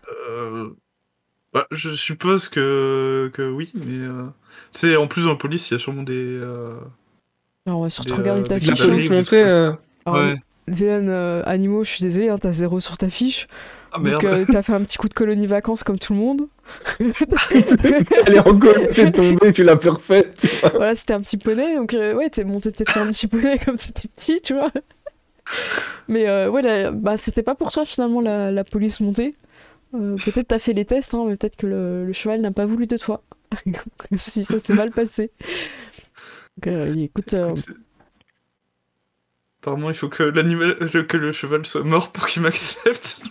Bah, je suppose que oui, mais tu sais, en plus dans la police, il y a sûrement des. Alors, on va surtout des, regarder ta des fiche. La police des montée. Alors, Ouais. Dylan, animaux, je suis désolée, hein, t'as 0 sur ta fiche. Ah Donc, merde. t'as fait un petit coup de colonie vacances comme tout le monde. Elle est en col, t'es tombée, tu l'as parfaite. Tu vois. Voilà, c'était un petit poney, donc ouais, t'es monté peut-être sur un petit poney comme t'étais petit, tu vois. Mais ouais, bah, c'était pas pour toi finalement la police montée. Peut-être t'as fait les tests, hein, mais peut-être que le cheval n'a pas voulu de toi. Si ça s'est mal passé. Donc, écoute, Écoute, apparemment, il faut que que le cheval soit mort pour qu'il m'accepte.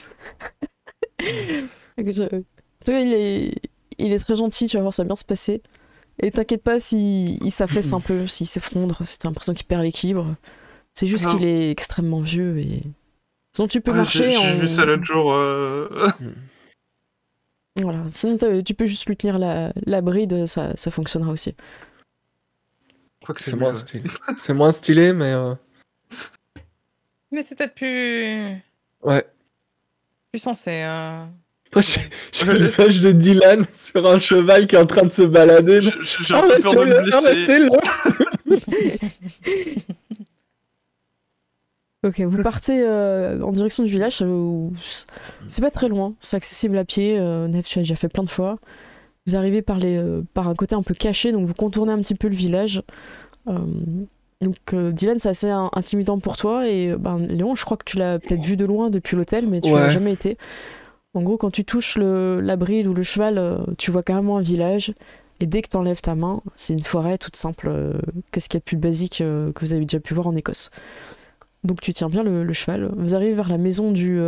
écoute, en tout cas, il est très gentil, tu vas voir, ça va bien se passer. Et t'inquiète pas s'il s'affaisse un peu, s'il s'effondre, si t'as l'impression qu'il perd l'équilibre. C'est juste qu'il est extrêmement vieux et... Sinon tu peux marcher J'ai vu ça l'autre jour. Voilà. Sinon tu peux juste lui tenir la bride, ça fonctionnera aussi. Je crois que C'est c'est moins mieux, ouais. stylé. C'est moins stylé, mais Mais c'est peut-être plus ouais. sensé. Moi, j'ai l'image de Dylan sur un cheval qui est en train de se balader. J'ai un peu peur de me blesser. Arrêtez-le. Ok, vous partez en direction du village. C'est pas très loin, c'est accessible à pied. Neve, tu as déjà fait plein de fois. Vous arrivez par un côté un peu caché, donc vous contournez un petit peu le village. Dylan, c'est assez intimidant pour toi. Et Léon, je crois que tu l'as peut-être vu de loin depuis l'hôtel, mais tu l'as jamais été. En gros, quand tu touches la bride ou le cheval, tu vois carrément un village. Et dès que tu enlèves ta main, c'est une forêt toute simple. Qu'est-ce qu'il y a de plus basique que vous avez déjà pu voir en Écosse. Donc tu tiens bien le cheval. Vous arrivez vers la maison du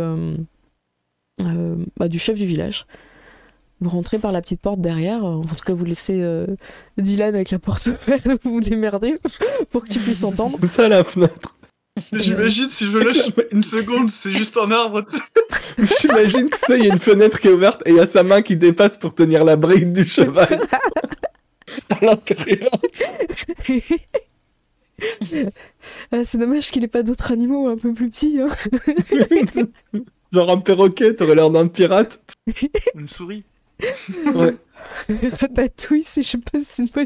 chef du village. Vous rentrez par la petite porte derrière. En tout cas, vous laissez Dylan avec la porte ouverte. Vous vous démerdez pour que tu puisses entendre. Comme ça, à la fenêtre. J'imagine si je lâche une seconde, c'est juste un arbre. J'imagine que ça, il y a une fenêtre qui est ouverte et il y a sa main qui dépasse pour tenir la bride du cheval. À l'intérieur. C'est dommage qu'il ait pas d'autres animaux un peu plus petits. Hein. Genre un perroquet, t'aurais l'air d'un pirate. Une souris. Ouais. Ratatouille, je sais pas si c'est une bonne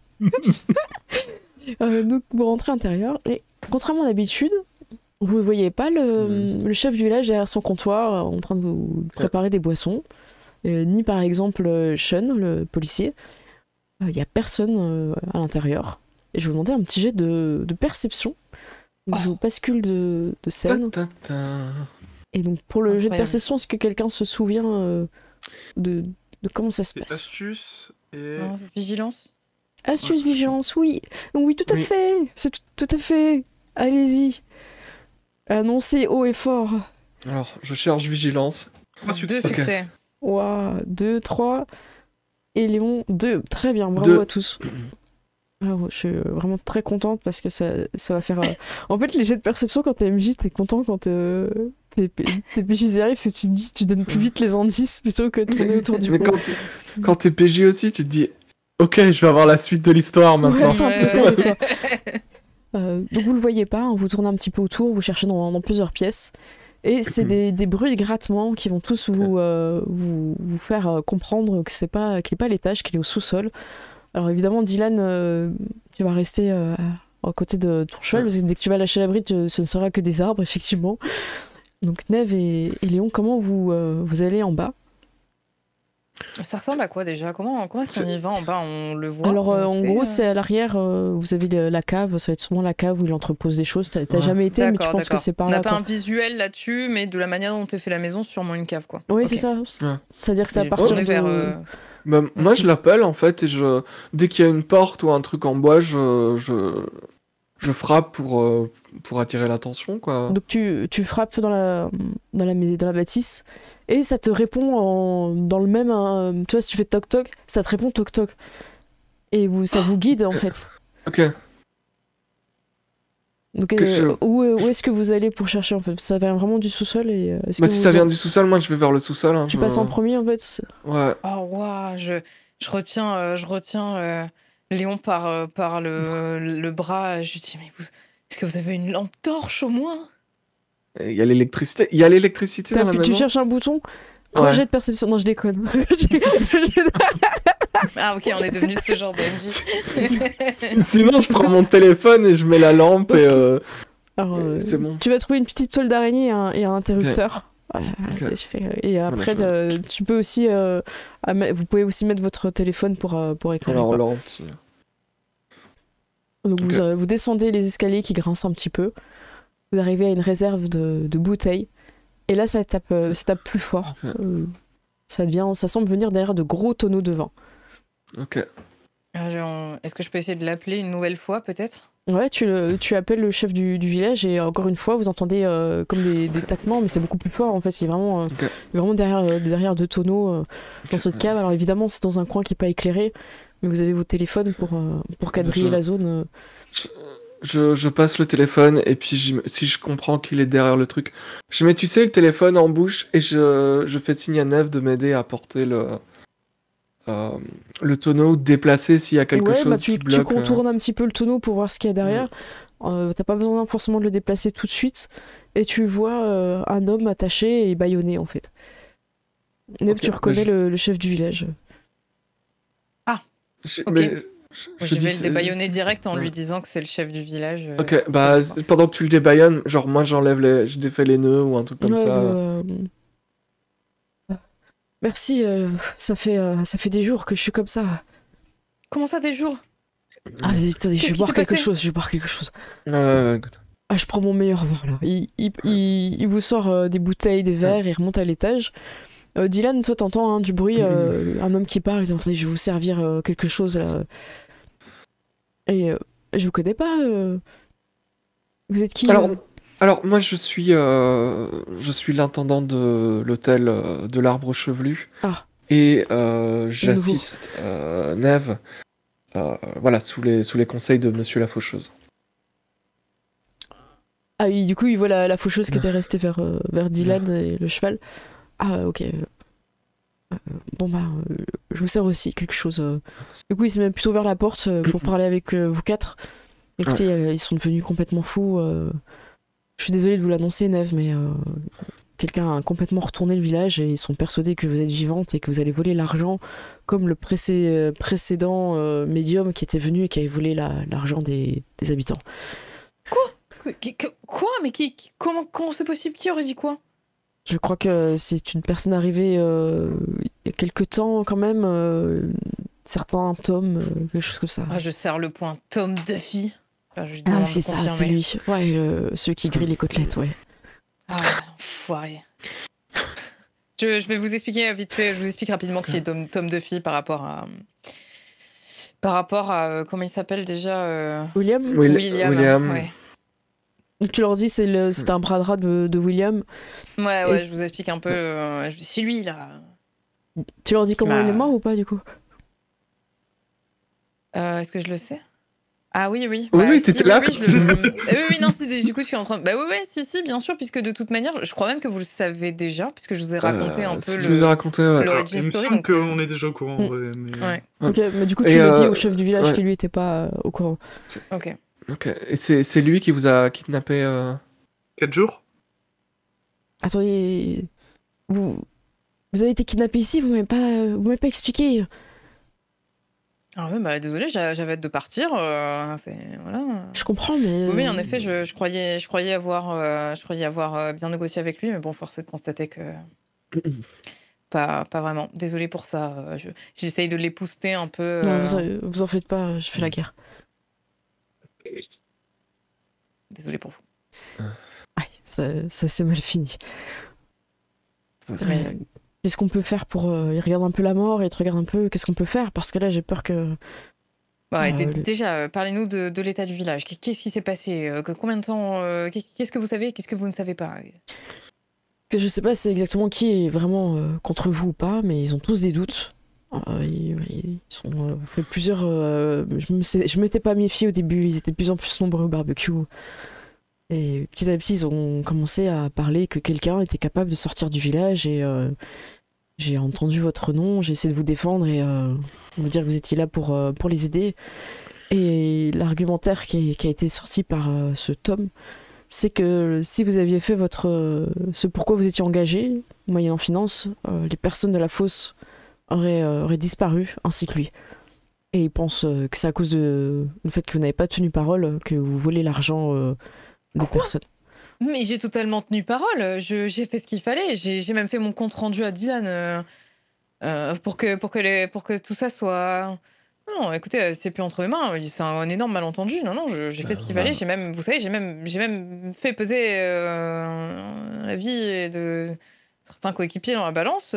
idée. Donc vous rentrez à l'intérieur et contrairement à d'habitude, vous ne voyez pas le chef du village derrière son comptoir en train de vous préparer des boissons, ni par exemple Sean, le policier. Il n'y a personne à l'intérieur. Et je vous demandais un petit jet de perception. Donc je vous bascule de scène. Et donc pour le jet de perception, est-ce que quelqu'un se souvient de comment ça se passe? Astuce et... Non, vigilance. Astuce, vigilance, oui. Oui, tout à fait. C'est tout à fait. Allez-y. Annoncez haut et fort. Alors, je cherche vigilance. 2 succès. Waouh, 2, 3. Et Léon, 2. Très bien, bravo à tous. Je suis vraiment très contente parce que ça va faire... En fait, les jets de perception, quand t'es MJ, t'es content quand tes PJ y arrivent, parce que tu donnes plus vite les indices plutôt que de tourner autour du pot. Mais quand t'es PJ aussi, tu te dis... Ok, je vais avoir la suite de l'histoire maintenant. Ouais, c'est un peu ça, des fois. Donc vous le voyez pas, hein, vous tournez un petit peu autour, vous cherchez dans plusieurs pièces. Et c'est des bruits de grattement qui vont tous vous faire comprendre que qu'il n'est pas à l'étage, qu'il est au sous-sol. Alors évidemment, Dylan, tu vas rester à côté de ton cheval, parce que dès que tu vas lâcher la bride, ce ne sera que des arbres, effectivement. Donc Neve et Léon, comment vous allez en bas? Ça ressemble à quoi déjà? Comment est-ce qu'on y va en bas? On le voit? Alors en gros, c'est à l'arrière, vous avez la cave, ça va être sûrement la cave où il entrepose des choses. T'as jamais été, mais tu penses que c'est par là. On n'a pas un visuel là-dessus, mais de la manière dont est fait la maison, sûrement une cave, quoi. Oui, c'est ça. C'est-à-dire que c'est à partir de... Moi, je l'appelle, en fait, et dès qu'il y a une porte ou un truc en bois, je frappe pour attirer l'attention, quoi. Donc tu frappes dans la bâtisse, et ça te répond dans le même... tu vois, si tu fais toc-toc, ça te répond toc-toc. Et ça vous guide, en fait. Ok. Donc où est-ce que vous allez pour chercher, en fait? Ça vient vraiment du sous-sol et... si ça vient du sous-sol, moi je vais vers le sous-sol. Hein, tu passes en premier, en fait? Ouais. Oh, waouh, je retiens Léon par le bras. Je lui dis, mais est-ce que vous avez une lampe torche au moins? Il y a l'électricité. Il y a l'électricité dans la maison. Tu cherches un bouton? Projet de perception. Non, je déconne. Ah ok, on est devenu ce genre de MJ. Sinon, je prends mon téléphone et je mets la lampe et alors, c'est bon. Tu vas trouver une petite toile d'araignée et un interrupteur. Okay. Et après, tu peux aussi, vous pouvez aussi mettre votre téléphone pour éclairer. Alors, donc vous descendez les escaliers qui grincent un petit peu. Vous arrivez à une réserve de bouteilles. Et là, ça tape plus fort. Ça semble venir derrière de gros tonneaux de vin. Ok. Est-ce que je peux essayer de l'appeler une nouvelle fois, peut-être? Ouais, tu appelles le chef du village et encore une fois, vous entendez comme des tâtements, mais c'est beaucoup plus fort en fait. Il est vraiment derrière deux tonneaux dans cette cave. Alors évidemment, c'est dans un coin qui n'est pas éclairé, mais vous avez vos téléphones pour quadriller la zone. Je passe le téléphone et puis si je comprends qu'il est derrière le truc, je mets, tu sais, le téléphone en bouche et je fais signe à Neve de m'aider à porter le tonneau, de déplacer s'il y a quelque Ouais, bah chose qui tu bloque. contournes un petit peu le tonneau pour voir ce qu'il y a derrière. T'as pas besoin forcément de le déplacer tout de suite. Et tu vois un homme attaché et bâillonné en fait. Neve, Ok, tu reconnais bah, le chef du village. Ok. mais Je vais dis, le débaïonner direct en Ouais. lui disant que c'est le chef du village. Ok, c'est bah bon, quoi. pendant que tu le débaillonnes, genre moi je défais les nœuds ou un truc comme Ouais, ça. merci, ça fait des jours que je suis comme ça. Comment ça, des jours? Ah, attendez, Qu'est-ce je vais qui boire s'est quelque passé? chose, je vais boire quelque chose. Écoute. Ah, je prends mon meilleur verre là. Il vous sort des bouteilles, des verres, il remonte à l'étage. Dylan, toi t'entends du bruit, un homme qui parle, il dit attendez, je vais vous servir quelque chose là. Et je vous connais pas. Vous êtes qui Alors moi je suis l'intendant de l'hôtel de l'Arbre Chevelu Ah, et nouveau. j'assiste Neve voilà sous les conseils de Monsieur la Faucheuse. Ah oui, du coup, il voit la faucheuse qui était restée vers Dylan et le cheval. Ah, ok. Bon, bah, je vous sers aussi quelque chose. Du coup, il se met plutôt vers la porte pour parler avec vous quatre. Écoutez, ils sont devenus complètement fous. Je suis désolée de vous l'annoncer, Neve, mais quelqu'un a complètement retourné le village et ils sont persuadés que vous êtes vivante et que vous allez voler l'argent comme le précédent médium qui était venu et qui avait volé l'argent des habitants. Quoi? Mais comment c'est possible? Qui aurait dit quoi? Je crois que c'est une personne arrivée il y a quelque temps quand même, certains Tom, quelque chose comme ça. Ah, je serre le poing. Tom Duffy. Enfin, je lui demande Ah, de c'est ça, c'est confirmer. lui. Ouais, ceux qui grillent les côtelettes, ouais. Ah, l'enfoiré. Je vais vous expliquer vite fait, je vous explique rapidement qui est Tom Duffy par rapport à comment il s'appelle déjà William, William. Ouais. tu leur dis c'est un bras droit de William. Ouais, Et- je vous explique un peu. C'est lui là. Tu leur dis comment m'a- il est mort ou pas du coup? Est-ce que je le sais? Ah oui. Oui, Bah, si, t'étais là oui, quand oui, non, du coup, je suis en train de... Bah si, bien sûr, puisque de toute manière, je crois même que vous le savez déjà, puisque je vous ai raconté un peu si tu nous as raconté, ouais. Alors, l'origin il me story. semble Donc... qu'on est déjà au courant, en vrai, mais... Ouais, Ok, mais du coup tu Et, le dis au chef du village ouais. qui lui était pas au courant. ok. Ok, et c'est lui qui vous a kidnappé 4 jours? Attendez, vous avez été kidnappé ici, vous m'avez pas expliqué. Ah ouais, bah désolé, j'avais hâte de partir. Voilà. Je comprends, mais Oui, en effet, je croyais avoir bien négocié avec lui, mais bon, force est de constater que pas vraiment. Désolé pour ça. J'essaye de l'épouster un peu. non, vous en faites pas, je fais la guerre. Désolé pour vous. Ouais, ça c'est mal fini. Mais- Qu'est-ce qu'on peut faire pour... il regarde un peu la mort et il te regarde un peu, qu'est-ce qu'on peut faire? Parce que là, j'ai peur que... Ouais, Ah, déjà, parlez-nous de l'état du village. Qu'est-ce qui s'est passé? Combien de temps? Qu'est-ce que vous savez? Qu'est-ce que vous ne savez pas? Que je sais pas c'est exactement qui est vraiment contre vous ou pas, mais ils ont tous des doutes. Ils ont fait plusieurs... je m'étais pas méfié au début, ils étaient de plus en plus nombreux au barbecue. Et petit à petit, ils ont commencé à parler que quelqu'un était capable de sortir du village et j'ai entendu votre nom, j'ai essayé de vous défendre et vous dire que vous étiez là pour les aider. Et l'argumentaire qui a été sorti par ce Tom, c'est que si vous aviez fait ce pourquoi vous étiez engagé, moyennant finance, les personnes de la fosse auraient disparu, ainsi que lui. Et il pense que c'est à cause du fait que vous n'avez pas tenu parole, que vous volez l'argent de personnes. Mais j'ai totalement tenu parole. J'ai fait ce qu'il fallait. J'ai même fait mon compte rendu à Dylan pour que tout ça soit. Non, écoutez, c'est plus entre mes mains. C'est un énorme malentendu. Non, j'ai fait ce qu'il fallait. Vous savez, j'ai même fait peser la vie de certains coéquipiers dans la balance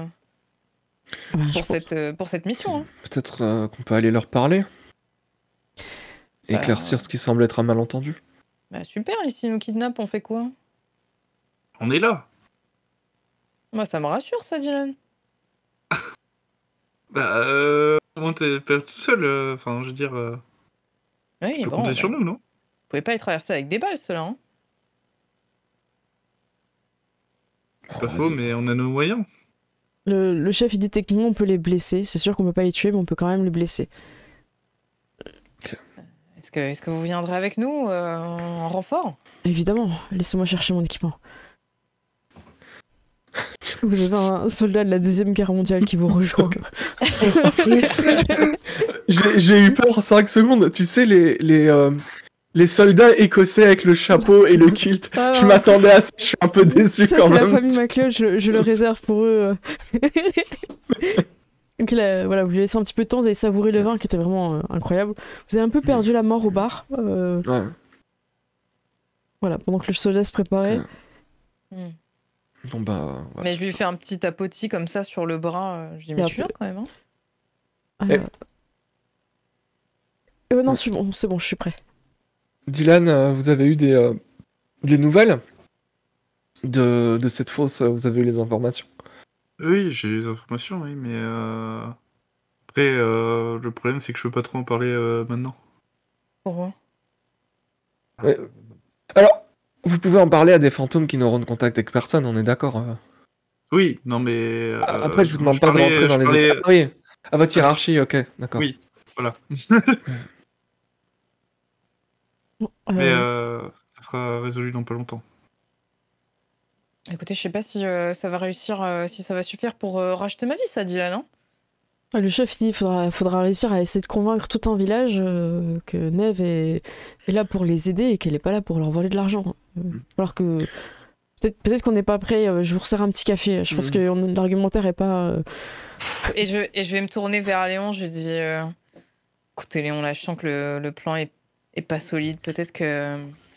pour cette mission. Hein. Peut-être qu'on peut aller leur parler. Éclaircir ce qui semble être un malentendu. Bah super, et s'ils nous kidnappent, on fait quoi? On est là. Bah ça me rassure ça, Dylan. Bah, comment t'es pas tout seul, enfin, je veux dire, Oui, tu peux bon, compter bah. sur nous, non? pouvez pas les traverser avec des balles, ceux-là. Hein. C'est pas faux, mais on a nos moyens. Le chef, il dit techniquement on peut les blesser. C'est sûr qu'on peut pas les tuer, mais on peut quand même les blesser. Est-ce que vous viendrez avec nous en renfort? Évidemment, laissez-moi chercher mon équipement. Vous avez un soldat de la Deuxième Guerre mondiale qui vous rejoint. J'ai eu peur 5 secondes. Tu sais, les soldats écossais avec le chapeau et le kilt. Ah, Je m'attendais à ça, je suis un peu déçu ça, quand c'est même. la famille MacLeod, je le réserve pour eux. Donc là, voilà, vous lui laissez un petit peu de temps, vous avez savouré le vin qui était vraiment incroyable. Vous avez un peu perdu la mort au bar. Ouais. Voilà, pendant que le soldat se préparait. Hmm. Bon bah. Ouais. Mais je lui fais un petit tapotis comme ça sur le bras. Je dis, mais tu viens quand même. Hein. Non, c'est bon, je suis prêt. Dylan, vous avez eu des nouvelles de cette fosse? Vous avez eu les informations? Oui, j'ai les informations, oui, mais après, le problème, c'est que je peux pas trop en parler maintenant. Pourquoi? Ouais. Alors, vous pouvez en parler à des fantômes qui n'auront de contact avec personne, on est d'accord. Oui, non, mais... Après, je vous demande pas de rentrer dans les détails. Ah oui, à votre hiérarchie, ok, d'accord. Oui, voilà. Bon, Mais ça sera résolu dans pas longtemps. Écoutez, je sais pas si ça va réussir, si ça va suffire pour racheter ma vie, ça, Dylan, non? Le chef dit qu'il faudra réussir à essayer de convaincre tout un village que Neve est là pour les aider et qu'elle est pas là pour leur voler de l'argent. Alors que peut-être qu'on n'est pas prêt. Je vous resserre un petit café. Là. Je pense que l'argumentaire est pas. Et je vais me tourner vers Léon. Je lui dis écoutez, Léon, là, je sens que le plan est pas solide. Peut-être que.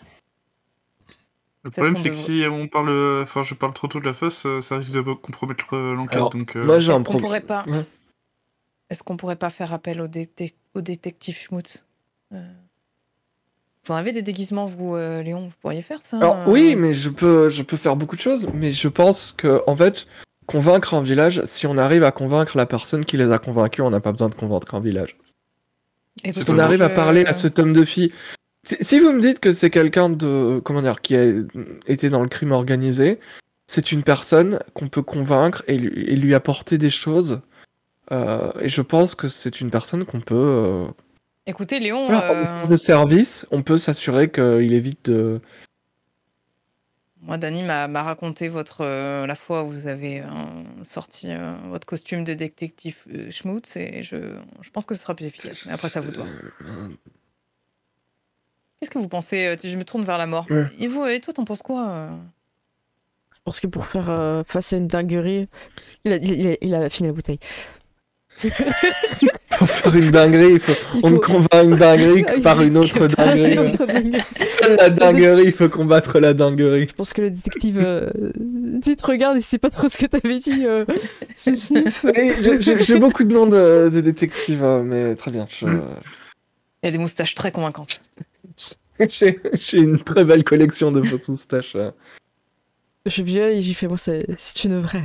Le problème, c'est que si on parle, enfin, je parle trop tôt de la fosse, ça risque de compromettre l'enquête. Alors, Donc, moi, j'ai un Est-ce qu'on problème. pourrait pas Ouais. Est-ce qu'on pourrait pas faire appel au détective Schmutz? Vous en avez des déguisements, vous, Léon? Vous pourriez faire ça? Alors oui, mais je peux faire beaucoup de choses, mais je pense que en fait, convaincre un village, si on arrive à convaincre la personne qui les a convaincus, on n'a pas besoin de convaincre un village. Écoutez, Si on moi, arrive à parler à cet homme de fille, si vous me dites que c'est quelqu'un de, comment dire, qui a été dans le crime organisé, c'est une personne qu'on peut convaincre et lui apporter des choses. Et je pense que c'est une personne qu'on peut. Écoutez, Léon. De service, on peut s'assurer qu'il évite de. Moi, Dany m'a raconté la fois où vous avez sorti votre costume de détective Schmutz, et je pense que ce sera plus efficace. Mais après, ça vous doit. Qu'est-ce que vous pensez? Je me tourne vers la mort. Ouais. Et vous, et toi, t'en penses quoi? Je pense que pour faire face à une dinguerie, il a fini la bouteille. Pour faire une dinguerie, on convainc une dinguerie par une autre dinguerie. Seule la dinguerie, il faut combattre la dinguerie. Je pense que le détective dit te regarde, il sait pas trop ce que t'avais dit. Snuff. J'ai beaucoup de noms de détectives, mais très bien. Il y a des moustaches très convaincantes. J'ai une très belle collection de fausses moustaches. Je viens et j'y fais, moi, c'est une vraie.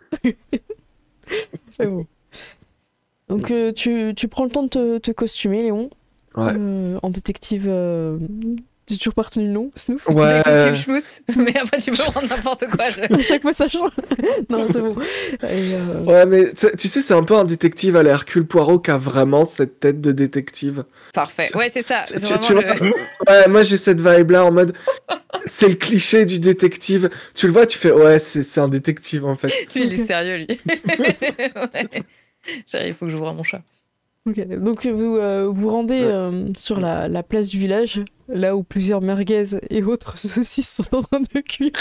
C'est bon. Donc, tu prends le temps de te costumer, Léon. Ouais. En détective. J'ai toujours pas retenu le nom, Snoof. Ouais. Détective Schmutz. Mais après, tu peux prendre n'importe quoi. À chaque fois, ça change. Non, c'est bon. Ouais, mais tu sais, c'est un peu un détective à la Hercule Poirot qui a vraiment cette tête de détective. Parfait. Ouais, c'est ça. Ouais, moi j'ai cette vibe-là en mode. C'est le cliché du détective. Tu le vois, tu fais ouais, c'est un détective en fait. Lui, il est sérieux, lui. Ouais. J'arrive, il faut que j'ouvre mon chat. Ok, donc vous rendez sur la place du village, là où plusieurs merguez et autres saucisses sont en train de cuire.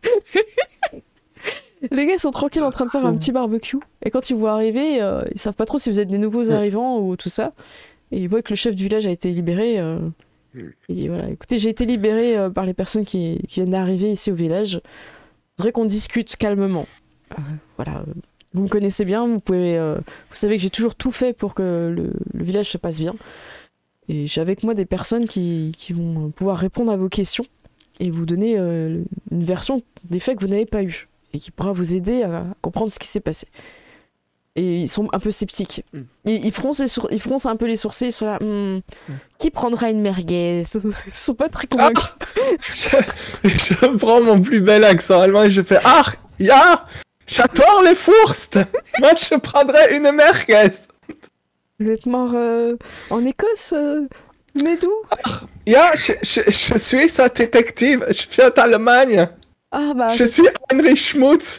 Les gars sont tranquilles en train de faire un petit barbecue, et quand ils vous arrivez, ils savent pas trop si vous êtes des nouveaux arrivants ou tout ça, et ils voient que le chef du village a été libéré. Il dit voilà, écoutez, j'ai été libéré par les personnes qui viennent d'arriver ici au village. Je voudrais qu'on discute calmement. Voilà. Vous me connaissez bien, vous savez que j'ai toujours tout fait pour que le village se passe bien. Et j'ai avec moi des personnes qui vont pouvoir répondre à vos questions et vous donner une version des faits que vous n'avez pas eu et qui pourra vous aider à comprendre ce qui s'est passé. Et ils sont un peu sceptiques. Ils froncent un peu les sourcils, ils sont là, qui prendra une merguez? Ils sont pas très convaincus. Je prends mon plus bel accent allemand et je fais « Ah, ja, j'adore les Wurst. Moi, je prendrais une merguez. » Vous êtes mort en Écosse, mais d'où? Ja, je suis un détective. Je viens d'Allemagne. Ah bah... Je suis Heinrich Schmutz.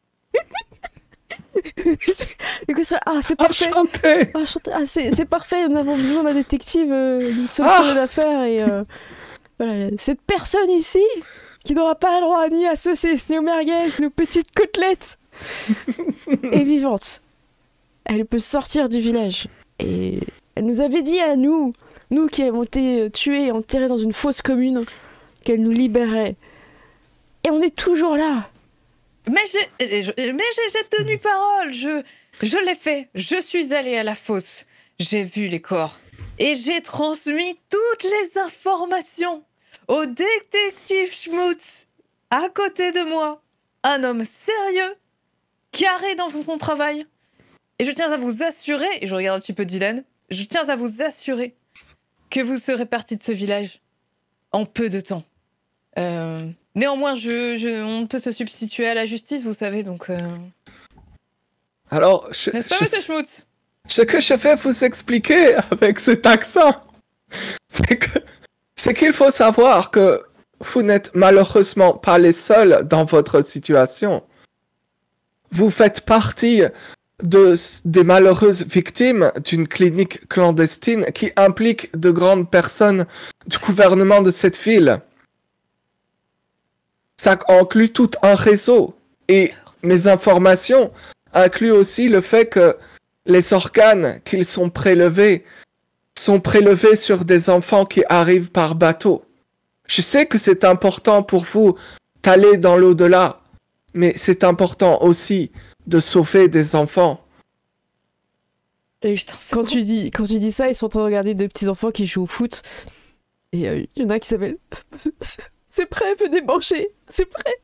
Du coup, c'est parfait. Enchanté. C'est parfait, nous avons besoin d'un détective, une solution d'affaires et voilà, cette personne ici qui n'aura pas le droit ni à saucisses, ni aux merguez, ni aux petites côtelettes est vivante. Elle peut sortir du village et elle nous avait dit à nous qui avons été tués et enterrés dans une fosse commune, qu'elle nous libérait. Et on est toujours là. Mais j'ai tenu parole, je l'ai fait, je suis allée à la fosse, j'ai vu les corps et j'ai transmis toutes les informations au détective Schmutz, à côté de moi, un homme sérieux, carré dans son travail. Et je tiens à vous assurer, et je regarde un petit peu Dylan, je tiens à vous assurer que vous serez parti de ce village en peu de temps. Néanmoins, on peut se substituer à la justice, vous savez, donc... Alors, n'est-ce pas, monsieur Schmutz? Ce que je vais vous expliquer avec cet accent, c'est qu'il faut savoir que vous n'êtes malheureusement pas les seuls dans votre situation. Vous faites partie des malheureuses victimes d'une clinique clandestine qui implique de grandes personnes du gouvernement de cette ville. Ça inclut tout un réseau. Et mes informations incluent aussi le fait que les organes qu'ils sont prélevés sur des enfants qui arrivent par bateau. Je sais que c'est important pour vous d'aller dans l'au-delà, mais c'est important aussi de sauver des enfants. Et quand tu dis ça, ils sont en train de regarder deux petits enfants qui jouent au foot. Et il y en a un qui s'appelle... C'est prêt, venez manger. C'est prêt.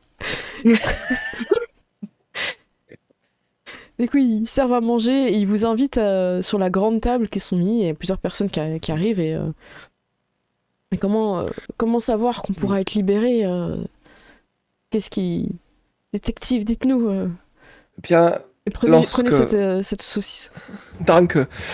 Du coup, ils servent à manger et ils vous invitent sur la grande table qui sont mis. Il y a plusieurs personnes qui arrivent et comment savoir qu'on pourra être libéré Détective, dites-nous. Bien, prenez cette saucisse. Danke.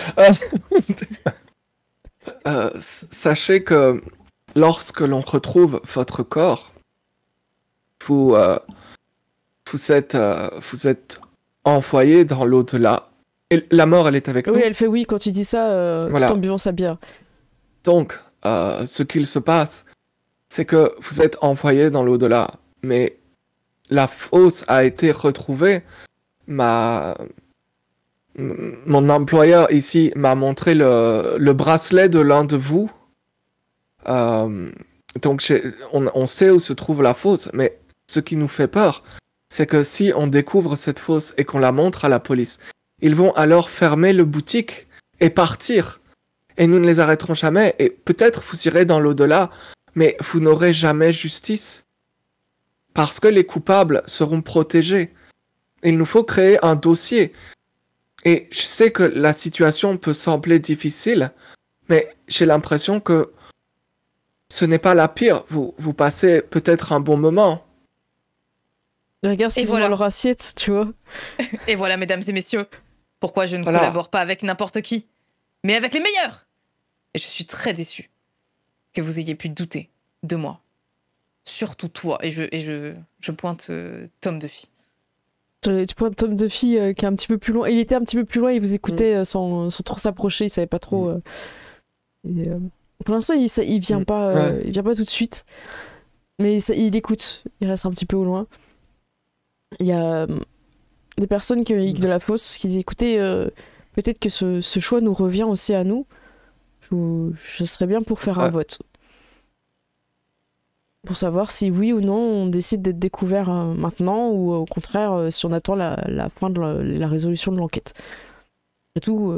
Sachez que lorsque l'on retrouve votre corps, vous êtes envoyé dans l'au-delà. Et la mort, elle est avec nous. Oui, elle fait oui quand tu dis ça, tout en buvant sa bière. Donc, ce qu'il se passe, c'est que vous êtes envoyé dans l'au-delà, mais la fosse a été retrouvée. Mon employeur ici m'a montré le bracelet de l'un de vous. Donc on sait où se trouve la fosse, mais ce qui nous fait peur, c'est que si on découvre cette fosse et qu'on la montre à la police, ils vont alors fermer le boutique et partir. Et nous ne les arrêterons jamais. Et peut-être vous irez dans l'au-delà, mais vous n'aurez jamais justice. Parce que les coupables seront protégés. Il nous faut créer un dossier. Et je sais que la situation peut sembler difficile, mais j'ai l'impression que ce n'est pas la pire. Vous passez peut-être un bon moment. Regarde ce qu'ils ont dans leur assiette, tu vois. Et voilà, mesdames et messieurs, pourquoi je ne collabore pas avec n'importe qui, mais avec les meilleurs. Et je suis très déçu que vous ayez pu douter de moi. Surtout toi. Et je pointe Tom Duffy. Tu pointes Tom Duffy qui est un petit peu plus loin. Il était un petit peu plus loin, il vous écoutait sans trop s'approcher, il savait pas trop. Pour l'instant, il vient pas, il vient pas tout de suite. Mais il écoute, il reste un petit peu au loin. Il y a des personnes de la fosse qui disent écoutez, peut-être que ce choix nous revient aussi à nous. Je serais bien pour faire un vote. Pour savoir si oui ou non on décide d'être découvert maintenant ou au contraire si on attend la fin de la résolution de l'enquête. Et tout,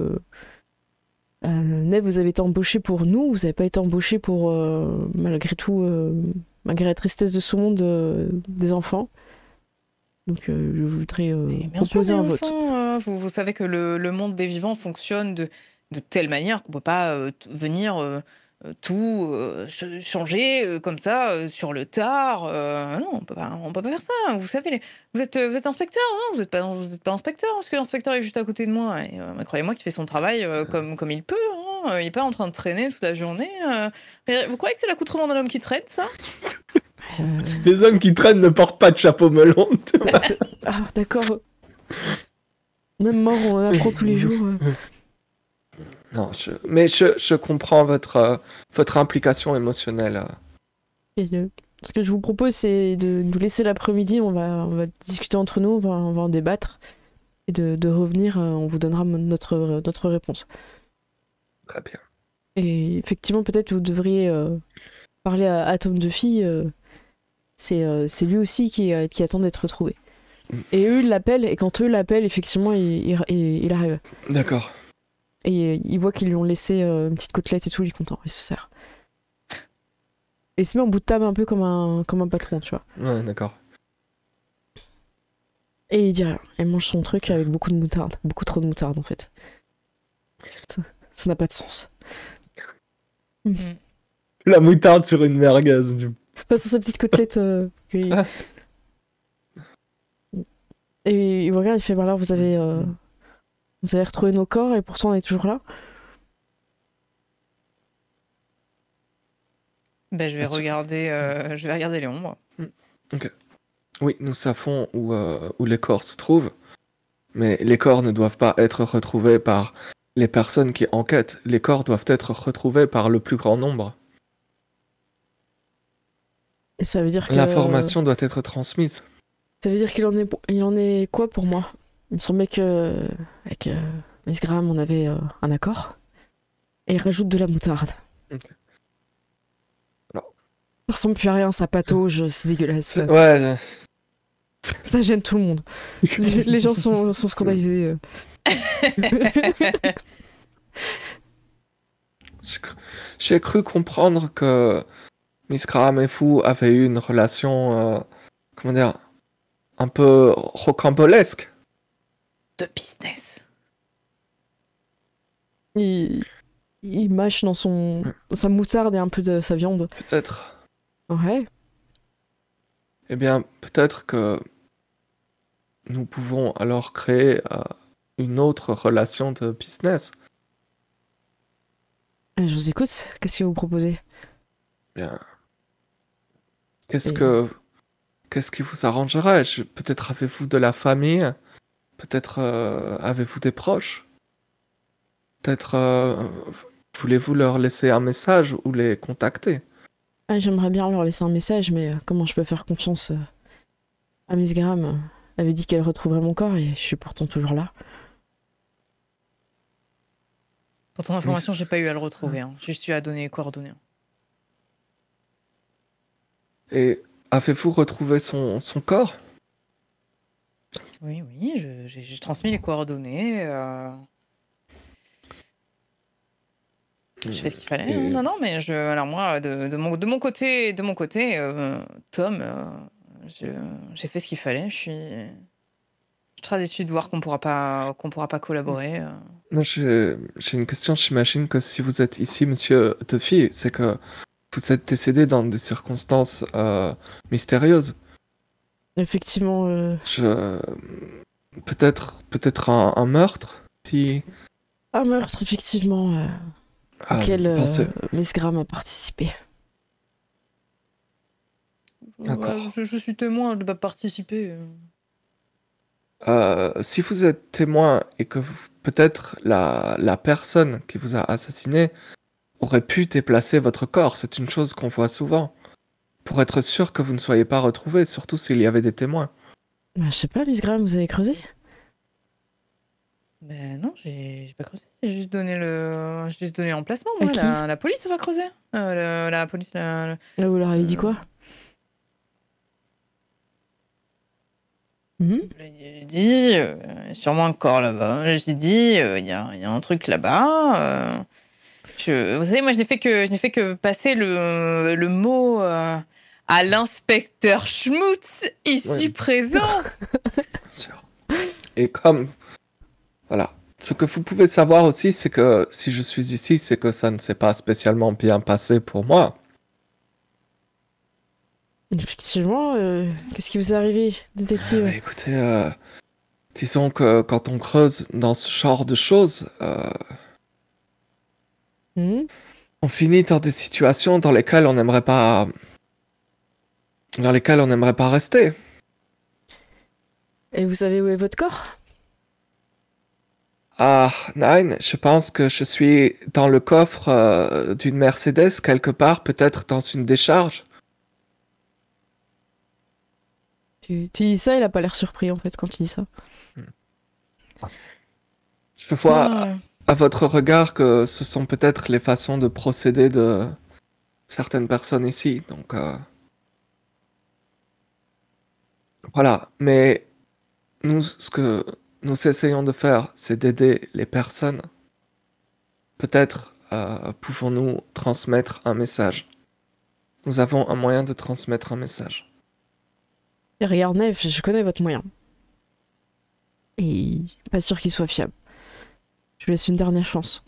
Neve, vous avez été embauché pour nous, vous n'avez pas été embauché pour, malgré tout, malgré la tristesse de ce monde des enfants. Donc je voudrais Mais bien sûr, proposer mais un vote. enfin, vous savez que le monde des vivants fonctionne de telle manière qu'on peut pas venir tout changer comme ça sur le tard. Non, on peut pas faire ça. Vous savez, vous êtes inspecteur, non? Vous êtes pas inspecteur, parce que l'inspecteur est juste à côté de moi. Et croyez-moi qu'il fait son travail comme il peut. Hein. Il est pas en train de traîner toute la journée. Mais vous croyez que c'est l'accoutrement d'un homme qui traîne, ça? Les hommes qui traînent ne portent pas de chapeau melon. Ah, d'accord. Même mort, on en apprend tous les jours. Non, mais je comprends votre implication émotionnelle. Et, ce que je vous propose, c'est de nous laisser l'après-midi. On va discuter entre nous, on va en débattre. Et de revenir, on vous donnera notre réponse. Très bien. Et effectivement, peut-être vous devriez parler à Tom Duffy. C'est lui aussi qui attend d'être retrouvé. Et eux, ils l'appellent, et quand eux l'appellent, effectivement, il arrive. D'accord. Et il voit qu'ils lui ont laissé une petite côtelette et tout, il est content, il se sert. Et il se met en bout de table un peu comme un patron, tu vois. Ouais, d'accord. Et il dit rien. Il mange son truc avec beaucoup de moutarde. Beaucoup trop de moutarde, en fait. Ça n'a pas de sens. La moutarde sur une merguez. Pas sur sa petite côtelette. Et il me regarde, il fait, voilà, vous avez retrouvé nos corps et pourtant on est toujours là. Ben, je vais regarder Léon, moi. Ok. Oui, nous savons où les corps se trouvent, mais les corps ne doivent pas être retrouvés par les personnes qui enquêtent. Les corps doivent être retrouvés par le plus grand nombre. Et ça veut dire que... L'information doit être transmise. Ça veut dire qu'il en est quoi pour moi? Il me semblait que avec Miss Graham on avait un accord. Et il rajoute de la moutarde. Ok. Alors. Ça ressemble plus à rien, ça patauge, c'est dégueulasse. Ouais. Ça gêne tout le monde. Les gens sont scandalisés. J'ai cru comprendre que Miss Graham et vous avaient eu une relation, comment dire, un peu rocambolesque. De business. Il mâche dans sa moutarde et un peu de sa viande. Peut-être. Ouais. Eh bien, peut-être que nous pouvons alors créer une autre relation de business. Je vous écoute. Qu'est-ce que vous proposez? Bien. Qu'est-ce qui vous arrangerait? Peut-être avez-vous de la famille? Peut-être avez-vous des proches? Peut-être voulez-vous leur laisser un message ou les contacter? J'aimerais bien leur laisser un message, mais comment je peux faire confiance à Miss Graham? Elle avait dit qu'elle retrouverait mon corps et je suis pourtant toujours là. Pour ton information, j'ai pas eu à le retrouver. Hein. Juste eu à donner les coordonnées. Et avez-vous retrouvé son corps? Oui, j'ai transmis les coordonnées. Je fais ce qu'il fallait. Et- Non, mais alors moi, de mon côté, Tom, j'ai fait ce qu'il fallait. Je suis très déçue de voir qu'on pourra pas collaborer. Moi, j'ai une question. J'imagine que si vous êtes ici, monsieur Duffy, c'est que vous êtes décédé dans des circonstances mystérieuses. Effectivement, Peut-être un meurtre, si... un meurtre, effectivement, auquel Miss Graham a participé. D'accord. Je suis témoin, je ne vais pas participer. Si vous êtes témoin et que peut-être la personne qui vous a assassiné aurait pu déplacer votre corps, c'est une chose qu'on voit souvent, pour être sûr que vous ne soyez pas retrouvé, surtout s'il y avait des témoins. Bah, je sais pas, Miss Graham, vous avez creusé? Ben non, j'ai pas creusé. J'ai juste donné l'emplacement. Moi, qui la police va creuser. La police. Là, vous leur avez dit quoi? J'ai dit, sûrement un corps là-bas. J'ai dit, il y a un truc là-bas. Vous savez, moi, je n'ai fait que passer le mot à à l'inspecteur Schmutz, ici présent. Bien sûr. Et comme... Voilà. Ce que vous pouvez savoir aussi, c'est que si je suis ici, c'est que ça ne s'est pas spécialement bien passé pour moi. Effectivement, qu'est-ce qui vous est arrivé, détective? Écoutez, disons que quand on creuse dans ce genre de choses, on finit dans des situations dans lesquelles on n'aimerait pas... rester. Et vous savez où est votre corps? Ah, Nine, je pense que je suis dans le coffre d'une Mercedes quelque part, peut-être dans une décharge. Tu dis ça, il a pas l'air surpris en fait quand tu dis ça. Je vois à votre regard que ce sont peut-être les façons de procéder de certaines personnes ici, donc voilà. Mais nous, ce que nous essayons de faire, c'est d'aider les personnes. Peut-être pouvons-nous transmettre un message. Nous avons un moyen de transmettre un message. Et regarde Neve, je connais votre moyen. Et pas sûr qu'il soit fiable. Je lui laisse une dernière chance.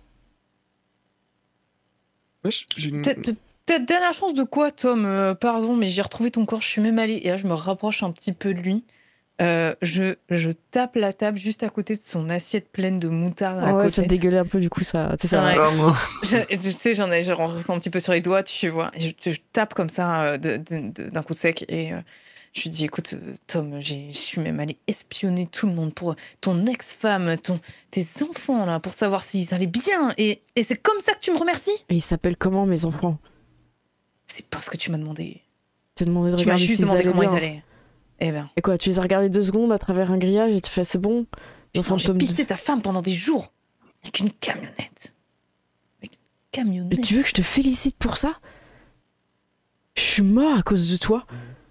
Oui, j'ai une... Dernière chance de quoi, Tom? Pardon, mais j'ai retrouvé ton corps, je suis même allée. Et là, je me rapproche un petit peu de lui. Je tape la table juste à côté de son assiette pleine de moutarde à la côtelette. Ça dégueulait un peu du coup, ça. Tu sais, ça. Ouais. Tu sais, je ressens un petit peu sur les doigts, tu vois. Et je tape comme ça d'un coup sec et je lui dis, écoute, Tom, je suis même allée espionner tout le monde pour ton ex-femme, tes enfants là, pour savoir s'ils allaient bien. Et c'est comme ça que tu me remercies? Et ils s'appellent comment mes enfants? C'est parce que tu m'as demandé. Tu m'as demandé de Tu m'as regarder juste s'ils demandé allaient comment bien. ils allaient. Eh ben. Et quoi, tu les as regardés 2 secondes à travers un grillage et tu fais c'est bon? Putain, j'ai pissé ta femme pendant des jours. Avec une camionnette. Mais tu veux que je te félicite pour ça? Je suis mort à cause de toi.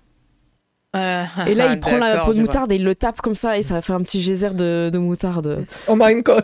Et là, il prend la peau de moutarde et il le tape comme ça et ça va faire un petit geyser de moutarde. Oh my god!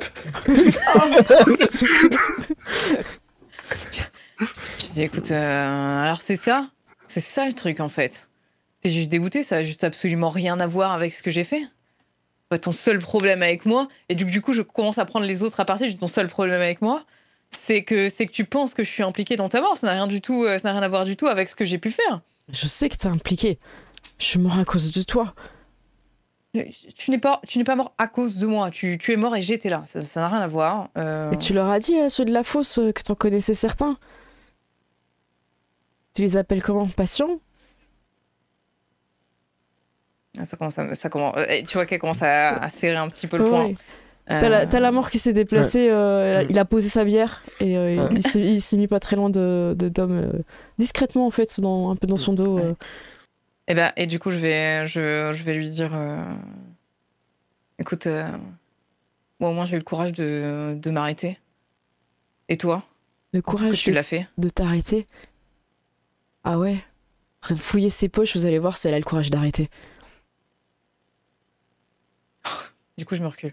Je dis, écoute, alors c'est ça le truc en fait. T'es juste dégoûté, ça a juste absolument rien à voir avec ce que j'ai fait. Ton seul problème avec moi, et du coup je commence à prendre les autres à partir, ton seul problème avec moi, c'est que tu penses que je suis impliquée dans ta mort, ça n'a rien à voir du tout avec ce que j'ai pu faire. Je sais que t'es impliqué. Je suis mort à cause de toi. Tu n'es pas mort à cause de moi, tu es mort et j'étais là, ça n'a rien à voir. Et tu leur as dit, ceux de la fosse, que t'en connaissais certains? Tu les appelles comment? Patients? Ça commence, tu vois qu'elle commence à serrer un petit peu le poing. Ouais. T'as la mort qui s'est déplacée, il a posé sa bière et il s'est mis pas très loin de Dom, discrètement en fait, un peu dans son dos. Et du coup je vais lui dire, écoute, moi au moins j'ai eu le courage de m'arrêter. Et toi? Le courage que tu l'as fait? De t'arrêter? Ah ouais? Fouillez ses poches, vous allez voir si elle a le courage d'arrêter. Du coup, je me recule.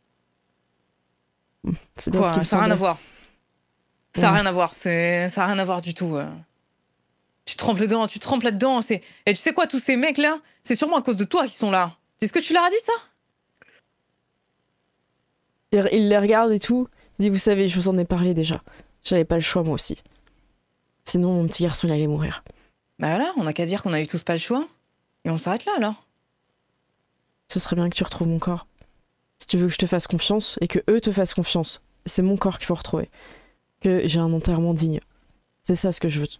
C'est bien ce qui me ça n'a rien à voir. Ça n'a Ouais. rien à voir. Ça n'a rien à voir du tout. Tu trempes là-dedans. Et tu sais quoi, tous ces mecs-là, c'est sûrement à cause de toi qu'ils sont là. Est-ce que tu leur as dit ça? Il les regarde et tout. Il dit, vous savez, je vous en ai parlé déjà. J'avais pas le choix, moi aussi. Sinon, mon petit garçon, il allait mourir. Bah voilà, on n'a qu'à dire qu'on a eu tous pas le choix. Et on s'arrête là, alors. Ce serait bien que tu retrouves mon corps. Si tu veux que je te fasse confiance et que eux te fassent confiance, c'est mon corps qu'il faut retrouver. Que j'ai un enterrement digne. C'est ça ce que je veux.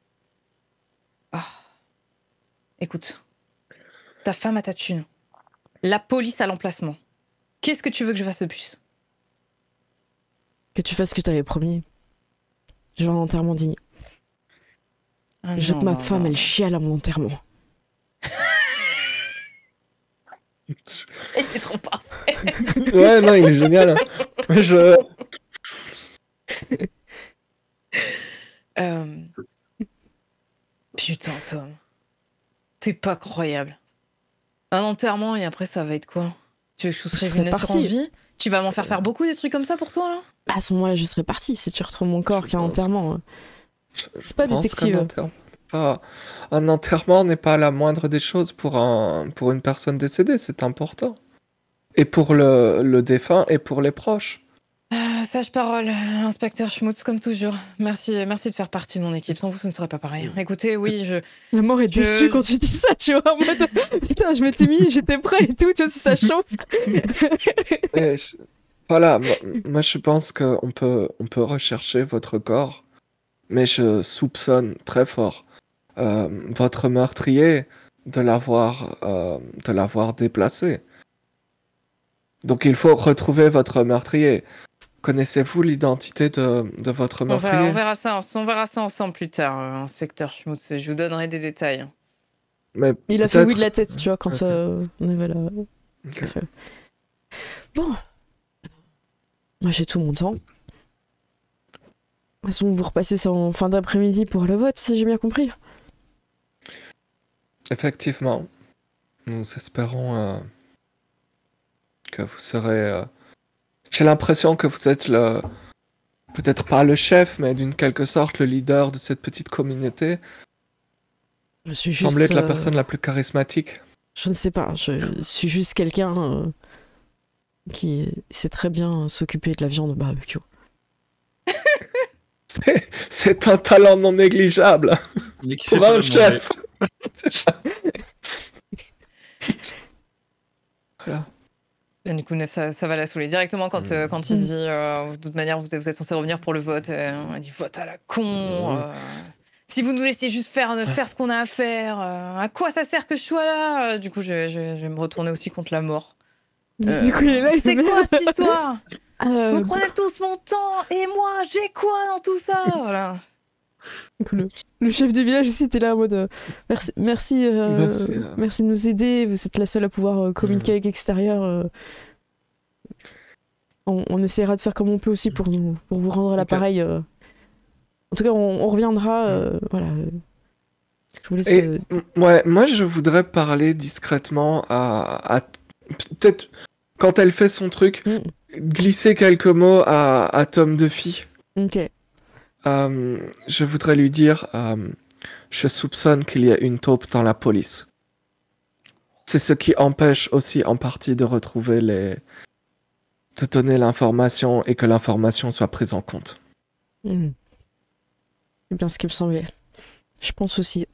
Écoute, ta femme a ta thune. La police à l'emplacement. Qu'est-ce que tu veux que je fasse de plus? Que tu fasses ce que tu avais promis. Je veux un enterrement digne. Je veux que ma femme, elle chiale à mon enterrement. Il est trop parfait. Ouais, non, il est génial. Hein. Putain, Tom. T'es pas croyable. Un enterrement et après, ça va être quoi? Tu veux que je souscrive une assurance vie? Tu vas m'en faire beaucoup des trucs comme ça pour toi, là? À ce moment-là, je serais partie si tu retrouves mon corps qui est un enterrement. C'est pas pense détective. pas... Un enterrement n'est pas la moindre des choses pour une personne décédée, c'est important. Et pour le défunt et pour les proches. Sage parole, inspecteur Schmutz, comme toujours. Merci de faire partie de mon équipe. Sans vous, ce ne serait pas pareil. Écoutez, oui, La mort est déçue quand tu dis ça, tu vois, en mode putain, je m'étais mis, j'étais prêt et tout, tu vois, si ça chauffe. Voilà, moi je pense qu'on peut rechercher votre corps, mais je soupçonne très fort votre meurtrier de l'avoir déplacé. Donc il faut retrouver votre meurtrier. Connaissez-vous l'identité de votre meurtrier? On verra ça ensemble plus tard, inspecteur Schmutz. Je vous donnerai des détails. Mais il a fait oui de la tête, tu vois, quand on avait la... Okay. Bon. Moi, j'ai tout mon temps. De toute façon, vous repassez ça en fin d'après-midi pour le vote, si j'ai bien compris. Effectivement. Nous espérons que vous serez... J'ai l'impression que vous êtes peut-être pas le chef, mais d'une quelque sorte le leader de cette petite communauté. Je suis Vous juste... semblez être la personne la plus charismatique. Je ne sais pas, je suis juste quelqu'un qui sait très bien s'occuper de la viande barbecue. C'est un talent non négligeable pour un chef. Voilà. Et du coup, Nef, ça va la saouler. Directement, quand il dit de toute manière, vous êtes censé revenir pour le vote, on dit vote à la con. Si vous nous laissez juste faire ce qu'on a à faire, à quoi ça sert que je sois là? Du coup, je vais me retourner aussi contre la mort. Du coup, il est là, c'est quoi cette histoire? Vous prenez tous mon temps, et moi, j'ai quoi dans tout ça? Voilà. Le chef du village aussi était là en mode merci de nous aider, vous êtes la seule à pouvoir communiquer avec l'extérieur. On essaiera de faire comme on peut aussi pour vous rendre l'appareil. En tout cas, on reviendra. Voilà. Je vous laisse. Moi, je voudrais parler discrètement à peut-être quand elle fait son truc, glisser quelques mots à Tom Duffy. Ok. Je voudrais lui dire, je soupçonne qu'il y a une taupe dans la police. C'est ce qui empêche aussi en partie de retrouver de donner l'information et que l'information soit prise en compte. C'est bien ce qui me semblait. Je pense aussi.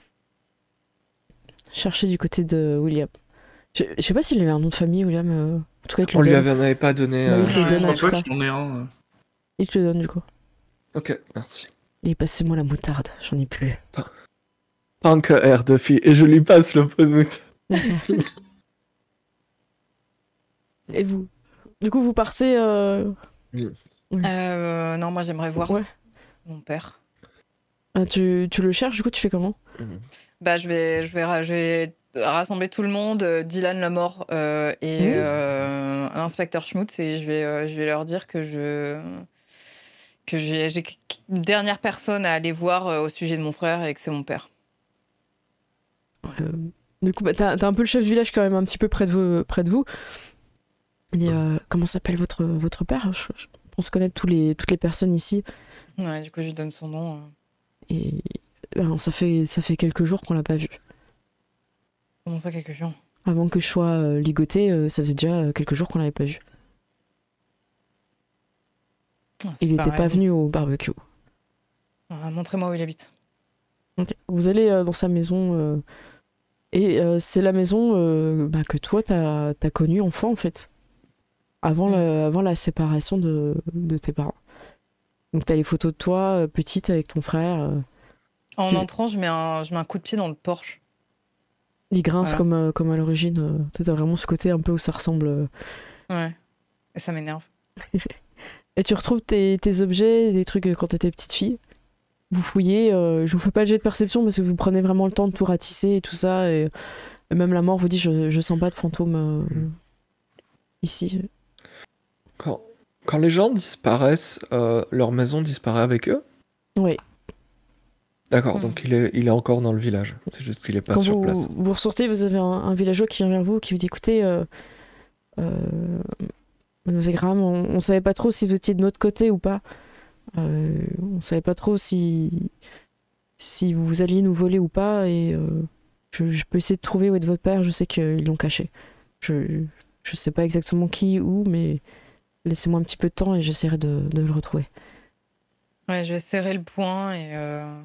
Chercher du côté de William. Je sais pas s'il avait un nom de famille, William. En tout cas, on lui avait pas donné. Il te le donne, je crois pas qu'il en ait un. Il te le donne du coup. Ok, merci. Et passez-moi la moutarde, j'en ai plus. Anke Duffy, et je lui passe le pot de moutarde. Et vous? Du coup, vous partez... Non, moi j'aimerais voir mon père. Tu le cherches, du coup, tu fais comment? Bah, je vais rassembler tout le monde, Dylan la mort et l'inspecteur Schmutz, et je vais leur dire que j'ai une dernière personne à aller voir au sujet de mon frère et que c'est mon père. Du coup, t'as un peu le chef du village quand même un petit peu près de vous. Il dit comment s'appelle votre père? Je pense connaître toutes les personnes ici. Ouais, du coup, je lui donne son nom. Et ça fait quelques jours qu'on l'a pas vu. Comment ça, quelques jours? Avant que je sois ligoté, ça faisait déjà quelques jours qu'on l'avait pas vu. Il n'était pas venu au barbecue. Montrez-moi où il habite. Okay. Vous allez dans sa maison et c'est la maison que toi t'as connue enfant en fait, avant la séparation de tes parents. Donc t'as les photos de toi petite avec ton frère. En entrant, je mets un coup de pied dans le porche. Il grince comme à l'origine. T'as vraiment ce côté un peu où ça ressemble. Ouais. Et ça m'énerve. Et tu retrouves tes objets, des trucs quand t'étais petite fille. Vous fouillez, je vous fais pas le jet de perception parce que vous prenez vraiment le temps de tout ratisser et tout ça. Et même la mort vous dit je sens pas de fantôme ici. Quand les gens disparaissent, leur maison disparaît avec eux? Oui. D'accord, donc il est encore dans le village. C'est juste qu'il est pas sur place. Vous ressortez, vous avez un villageois qui vient vers vous, qui vous dit écoutez, Mademoiselle Graham, on savait pas trop si vous étiez de notre côté ou pas. On savait pas trop si si vous alliez nous voler ou pas, et je peux essayer de trouver où est votre père, je sais qu'ils l'ont caché. Je sais pas exactement qui, où, mais laissez-moi un petit peu de temps et j'essaierai de le retrouver. Ouais, je vais serrer le poing et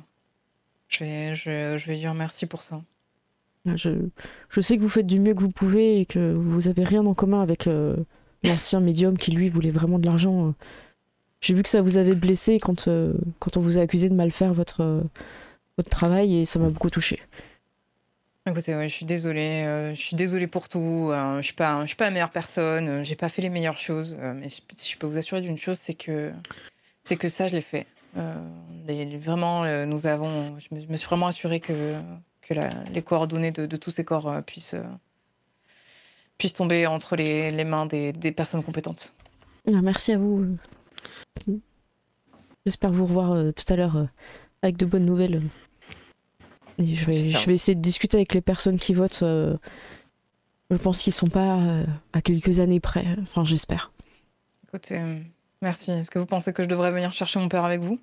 je vais dire merci pour ça. Je sais que vous faites du mieux que vous pouvez et que vous avez rien en commun avec l'ancien médium qui, lui, voulait vraiment de l'argent. J'ai vu que ça vous avait blessé quand on vous a accusé de mal faire votre travail et ça m'a beaucoup touché. Écoutez, ouais, je suis désolée pour tout. Je suis pas la meilleure personne. J'ai pas fait les meilleures choses. Mais si je peux vous assurer d'une chose, c'est que ça, je l'ai fait. Vraiment, je me suis vraiment assurée que les coordonnées de tous ces corps puissent tomber entre les mains des personnes compétentes. Merci à vous. J'espère vous revoir tout à l'heure avec de bonnes nouvelles. Et je vais essayer de discuter avec les personnes qui votent. Je pense qu'ils sont pas à quelques années près. Enfin, j'espère. Écoutez, merci. Est-ce que vous pensez que je devrais venir chercher mon père avec vous ?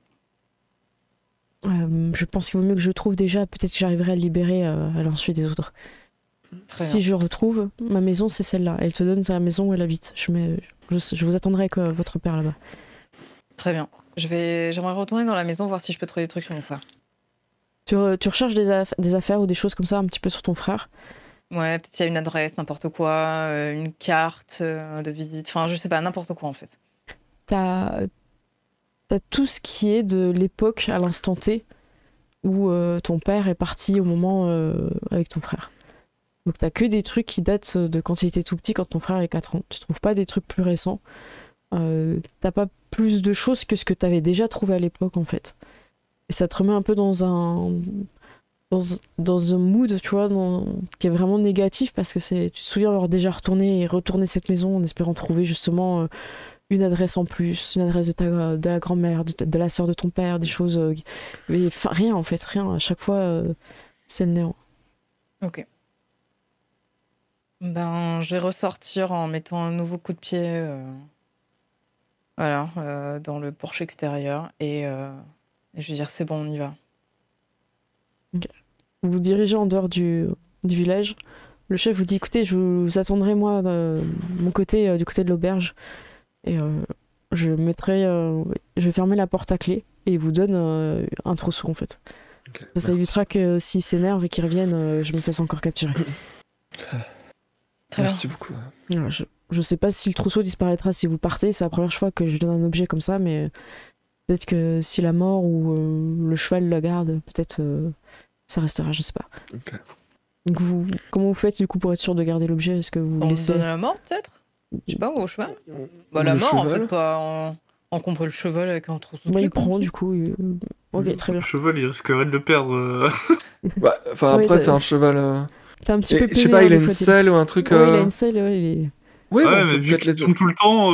Je pense qu'il vaut mieux que je trouve déjà. Peut-être que j'arriverai à le libérer à l'insu des autres. Si je retrouve ma maison, c'est celle-là. Elle te donne sa maison où elle habite. Je vous attendrai avec votre père là-bas. Très bien. J'aimerais retourner dans la maison voir si je peux trouver des trucs sur mon frère. Tu recherches des affaires ou des choses comme ça un petit peu sur ton frère ? Ouais, peut-être il y a une adresse, n'importe quoi, une carte de visite, enfin je sais pas, n'importe quoi en fait. T'as tout ce qui est de l'époque à l'instant T où ton père est parti au moment avec ton frère. Donc t'as que des trucs qui datent de quand il était tout petit, quand ton frère avait 4 ans. Tu trouves pas des trucs plus récents. T'as pas plus de choses que ce que t'avais déjà trouvé à l'époque en fait. Et ça te remet un peu dans un mood, tu vois, qui est vraiment négatif parce que tu te souviens avoir déjà retourné cette maison en espérant trouver justement une adresse en plus, une adresse de la grand-mère, de la sœur de ton père, des choses. Mais rien en fait, rien. À chaque fois, c'est le néant. Ok. Ben, je vais ressortir en mettant un nouveau coup de pied dans le porche extérieur et je vais dire c'est bon, on y va. Okay. Vous vous dirigez en dehors du village. Le chef vous dit écoutez, je vous attendrai moi de mon côté, du côté de l'auberge. Et je vais fermer la porte à clé et il vous donne un trousseau en fait. Okay, ça évitera que s'ils s'énervent et qu'ils reviennent, je me fasse encore capturer. Merci beaucoup. Je sais pas si le trousseau disparaîtra si vous partez, c'est la première fois que je donne un objet comme ça, mais peut-être que si la mort ou le cheval la garde, peut-être ça restera, je sais pas. Okay. Donc comment vous faites du coup pour être sûr de garder l'objet ? Est-ce que vous laissez... On donne à la mort peut-être ? Je sais pas, ou au cheval ? Bah la mort, cheval. Peut-être pas encombrer le cheval avec un trousseau. Bah il prend du coup. Ok, très bien. Le cheval, il risquerait de le perdre. Bah, après, c'est un cheval... T'as un petit peu je sais pas, il a une selle ou un truc... Ouais, il a une selle, ouais, il est... Oui, mais vu qu'il tourne tout le temps...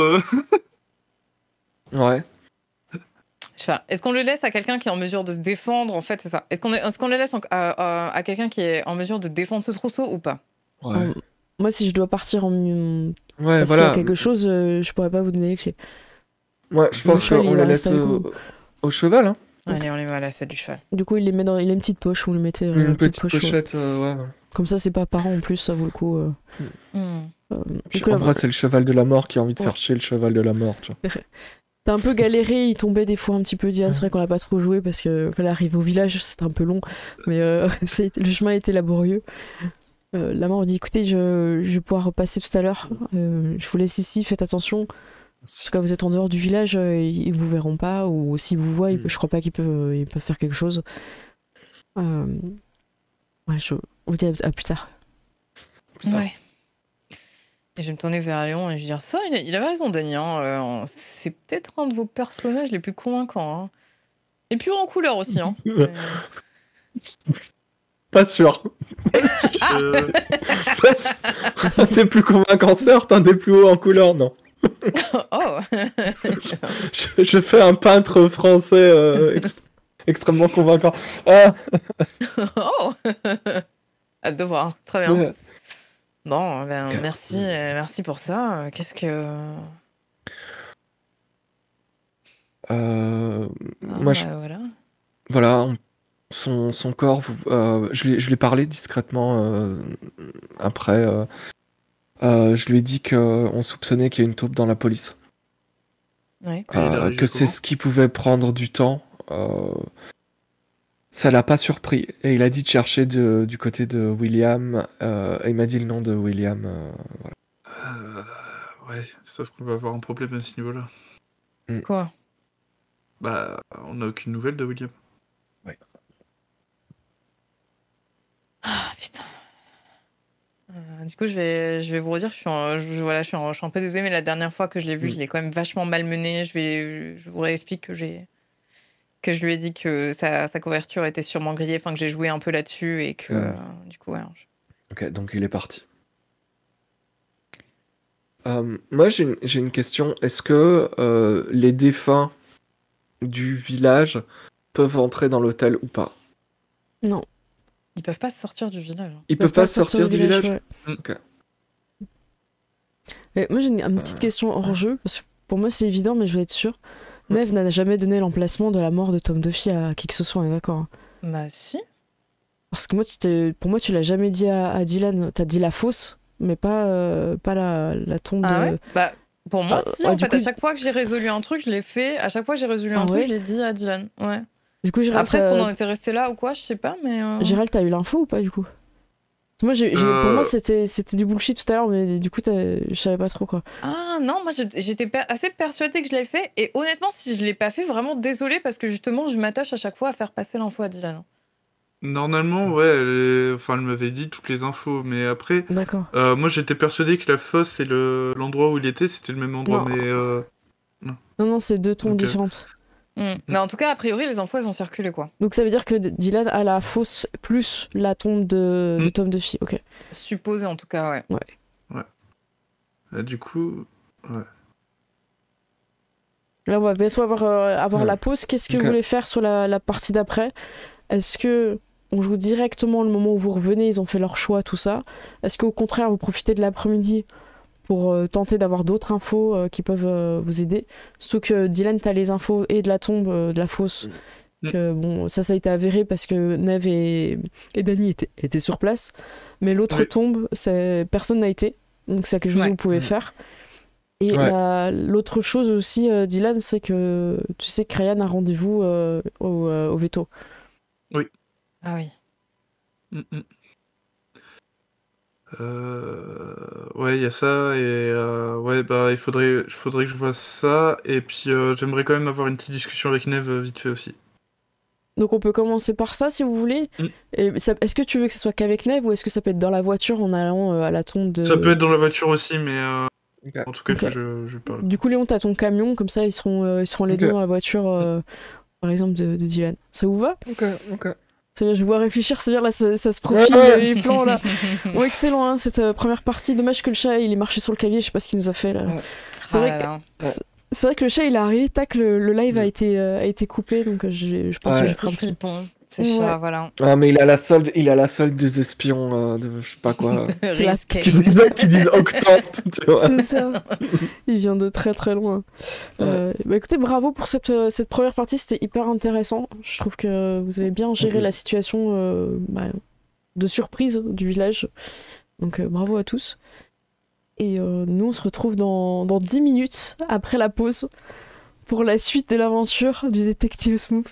Ouais. Je sais pas. Est-ce qu'on le laisse à quelqu'un qui est en mesure de se défendre, en fait, c'est ça. Est-ce qu'on le laisse à quelqu'un qui est en mesure de défendre ce trousseau ou pas ? Ouais. Moi, si je dois partir parce qu'il y a quelque chose, je pourrais pas vous donner les clés. Ouais, je pense qu'on les laisse au cheval, hein. Allez, on les met à la selle du cheval. Du coup, il a une petite poche, vous le mettez une petite pochette, ouais. Comme ça, c'est pas apparent en plus, ça vaut le coup. En vrai, c'est le cheval de la mort qui a envie de faire chier le cheval de la mort, tu vois. T'as un peu galéré, il tombait des fois un petit peu. Diane, c'est vrai qu'on l'a pas trop joué parce que arriver au village, c'était un peu long, mais le chemin était laborieux. La mort dit écoutez, je vais pouvoir repasser tout à l'heure. Je vous laisse ici, faites attention. En tout cas, vous êtes en dehors du village, ils vous verront pas, ou s'ils vous voient, je crois pas qu'ils peuvent faire quelque chose. Je vous dis à plus tard. Ouais. Et je vais me tourner vers Léon et je vais dire ça, il avait raison, Dany. C'est peut-être un de vos personnages les plus convaincants. Hein. Et plus en couleur aussi. Hein. Pas sûr. T'es plus convaincant, certes, un des plus hauts en couleur, non. Oh. je fais un peintre français extrêmement convaincant. Oh. Hâte de voir. Très bien. Ouais. Bon, ben merci pour ça. Qu'est-ce que... moi, voilà. Voilà, son corps, je lui ai parlé discrètement après. Je lui ai dit qu'on soupçonnait qu'il y a une taupe dans la police. Ouais. Que c'est ce qui pouvait prendre du temps. Ça l'a pas surpris. Et il a dit de chercher du côté de William. Et il m'a dit le nom de William. Voilà. Ouais, sauf qu'on va avoir un problème à ce niveau-là. Quoi? Bah, on n'a aucune nouvelle de William. Ouais. Ah, putain. Du coup, je vais vous redire, je suis un peu désolée, mais la dernière fois que je l'ai vu, je l'ai quand même vachement malmené. Je vous réexplique que je lui ai dit que sa couverture était sûrement grillée, enfin que j'ai joué un peu là-dessus et que du coup, voilà. Ok, donc il est parti. Moi, j'ai une question. Est-ce que les défunts du village peuvent entrer dans l'hôtel ou pas? Non. Ils peuvent pas sortir du village. Ils peuvent pas sortir du village? Ouais. Ok. Et moi, j'ai une petite question hors jeu, parce que pour moi, c'est évident, mais je veux être sûre. Neve n'a jamais donné l'emplacement de la mort de Tom Duffy à qui que ce soit, on est d'accord, hein. Bah si. Parce que moi, pour moi, tu l'as jamais dit à Dylan. T'as dit la fosse, mais pas la tombe Ah de... ouais? Bah pour moi, si. En du fait, coup, à chaque fois que j'ai résolu un truc, je l'ai fait. À chaque fois que j'ai résolu un truc, ouais? je l'ai dit à Dylan. Ouais. Du coup, Gérald, Après, est-ce qu'on en était resté là ou quoi? Je sais pas, mais. Gérald, t'as eu l'info ou pas, du coup? Moi, pour moi, c'était du bullshit tout à l'heure, mais du coup, je savais pas trop, quoi. Ah non, moi j'étais assez persuadée que je l'avais fait. Et honnêtement, si je l'ai pas fait, vraiment désolée parce que justement, je m'attache à chaque fois à faire passer l'info à Dylan. Normalement, ouais, elle m'avait dit toutes les infos, mais après, D'accord. moi j'étais persuadé que la fosse et l'endroit où il était, c'était le même endroit, Non. mais Non, c'est deux tombes différentes. Mais en tout cas, a priori, les infos, elles ont circulé, quoi. Donc ça veut dire que Dylan a la fosse plus la tombe de Tom Duffy, ok. Supposé, en tout cas, ouais. du coup, ouais. Là, on va bientôt avoir la pause. Qu'est-ce que vous voulez faire sur la partie d'après? Est-ce que on joue directement le moment où vous revenez, ils ont fait leur choix, tout ça? Est-ce qu'au contraire, vous profitez de l'après-midi pour tenter d'avoir d'autres infos qui peuvent vous aider? Surtout que Dylan, t'as les infos et de la tombe, de la fosse. Que, bon, ça a été avéré parce que Neve et Danny étaient sur place. Mais l'autre tombe, personne n'a été. Donc c'est quelque chose que vous pouvez faire. Et l'autre chose aussi, Dylan, c'est que tu sais que Ryan a rendez-vous au veto. Oui. Ah oui. Ouais, il y a ça, et ouais, bah, il faudrait que je vois ça, et puis j'aimerais quand même avoir une petite discussion avec Neve vite fait aussi. Donc on peut commencer par ça si vous voulez. Est-ce que tu veux que ce soit qu'avec Neve ou est-ce que ça peut être dans la voiture en allant à la tombe de... Ça peut être dans la voiture aussi, mais en tout cas, je parle. Du coup, Léon, t'as ton camion, comme ça ils seront les deux dans la voiture, par exemple, de Dylan. Ça vous va? Ok. C'est bien, je vois réfléchir, c'est bien, là ça se profile les plans là. Bon, excellent, hein, cette première partie. Dommage que le chat il est marché sur le clavier, je sais pas ce qu'il nous a fait là. C'est vrai que le chat il est arrivé, tac, le live a été coupé, donc je pense que j'ai pris un petit pont. C'est chat, voilà. Ah, mais il a la solde des espions de je sais pas quoi. qui disent octante, tu vois. C'est ça. Il vient de très très loin. Bah écoutez, bravo pour cette première partie, c'était hyper intéressant. Je trouve que vous avez bien géré la situation de surprise du village. Donc bravo à tous. Et nous on se retrouve dans 10 minutes après la pause pour la suite de l'aventure du détective Smooth.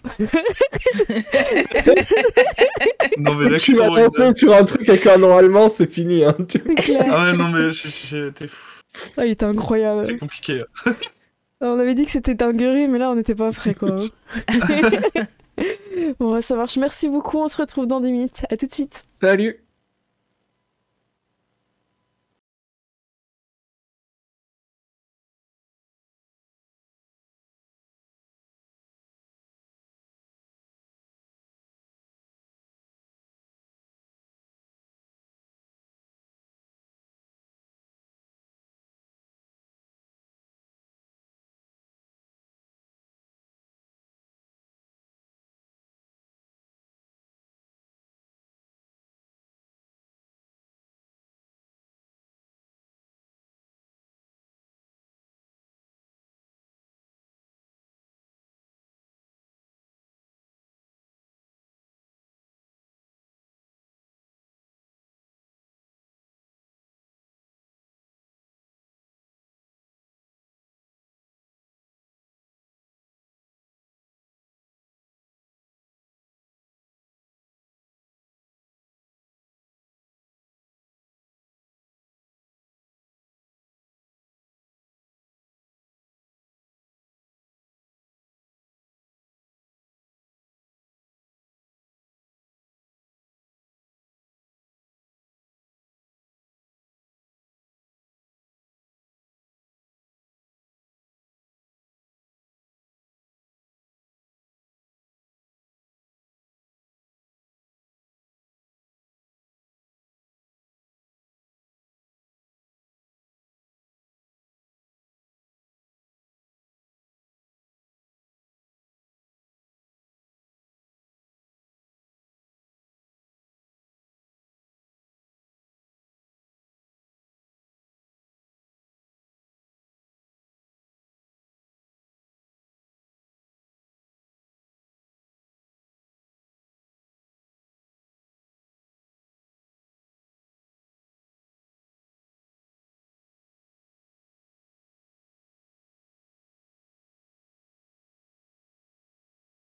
Non mais là, tu vas penser sur un truc avec un nom allemand, c'est fini. Hein, Ah ouais, non mais j'étais fou. Ah, il était incroyable. C'est compliqué. On avait dit que c'était dinguerie, mais là on n'était pas prêts quoi. Bon, ça marche. Merci beaucoup, on se retrouve dans 10 minutes. À tout de suite. Salut.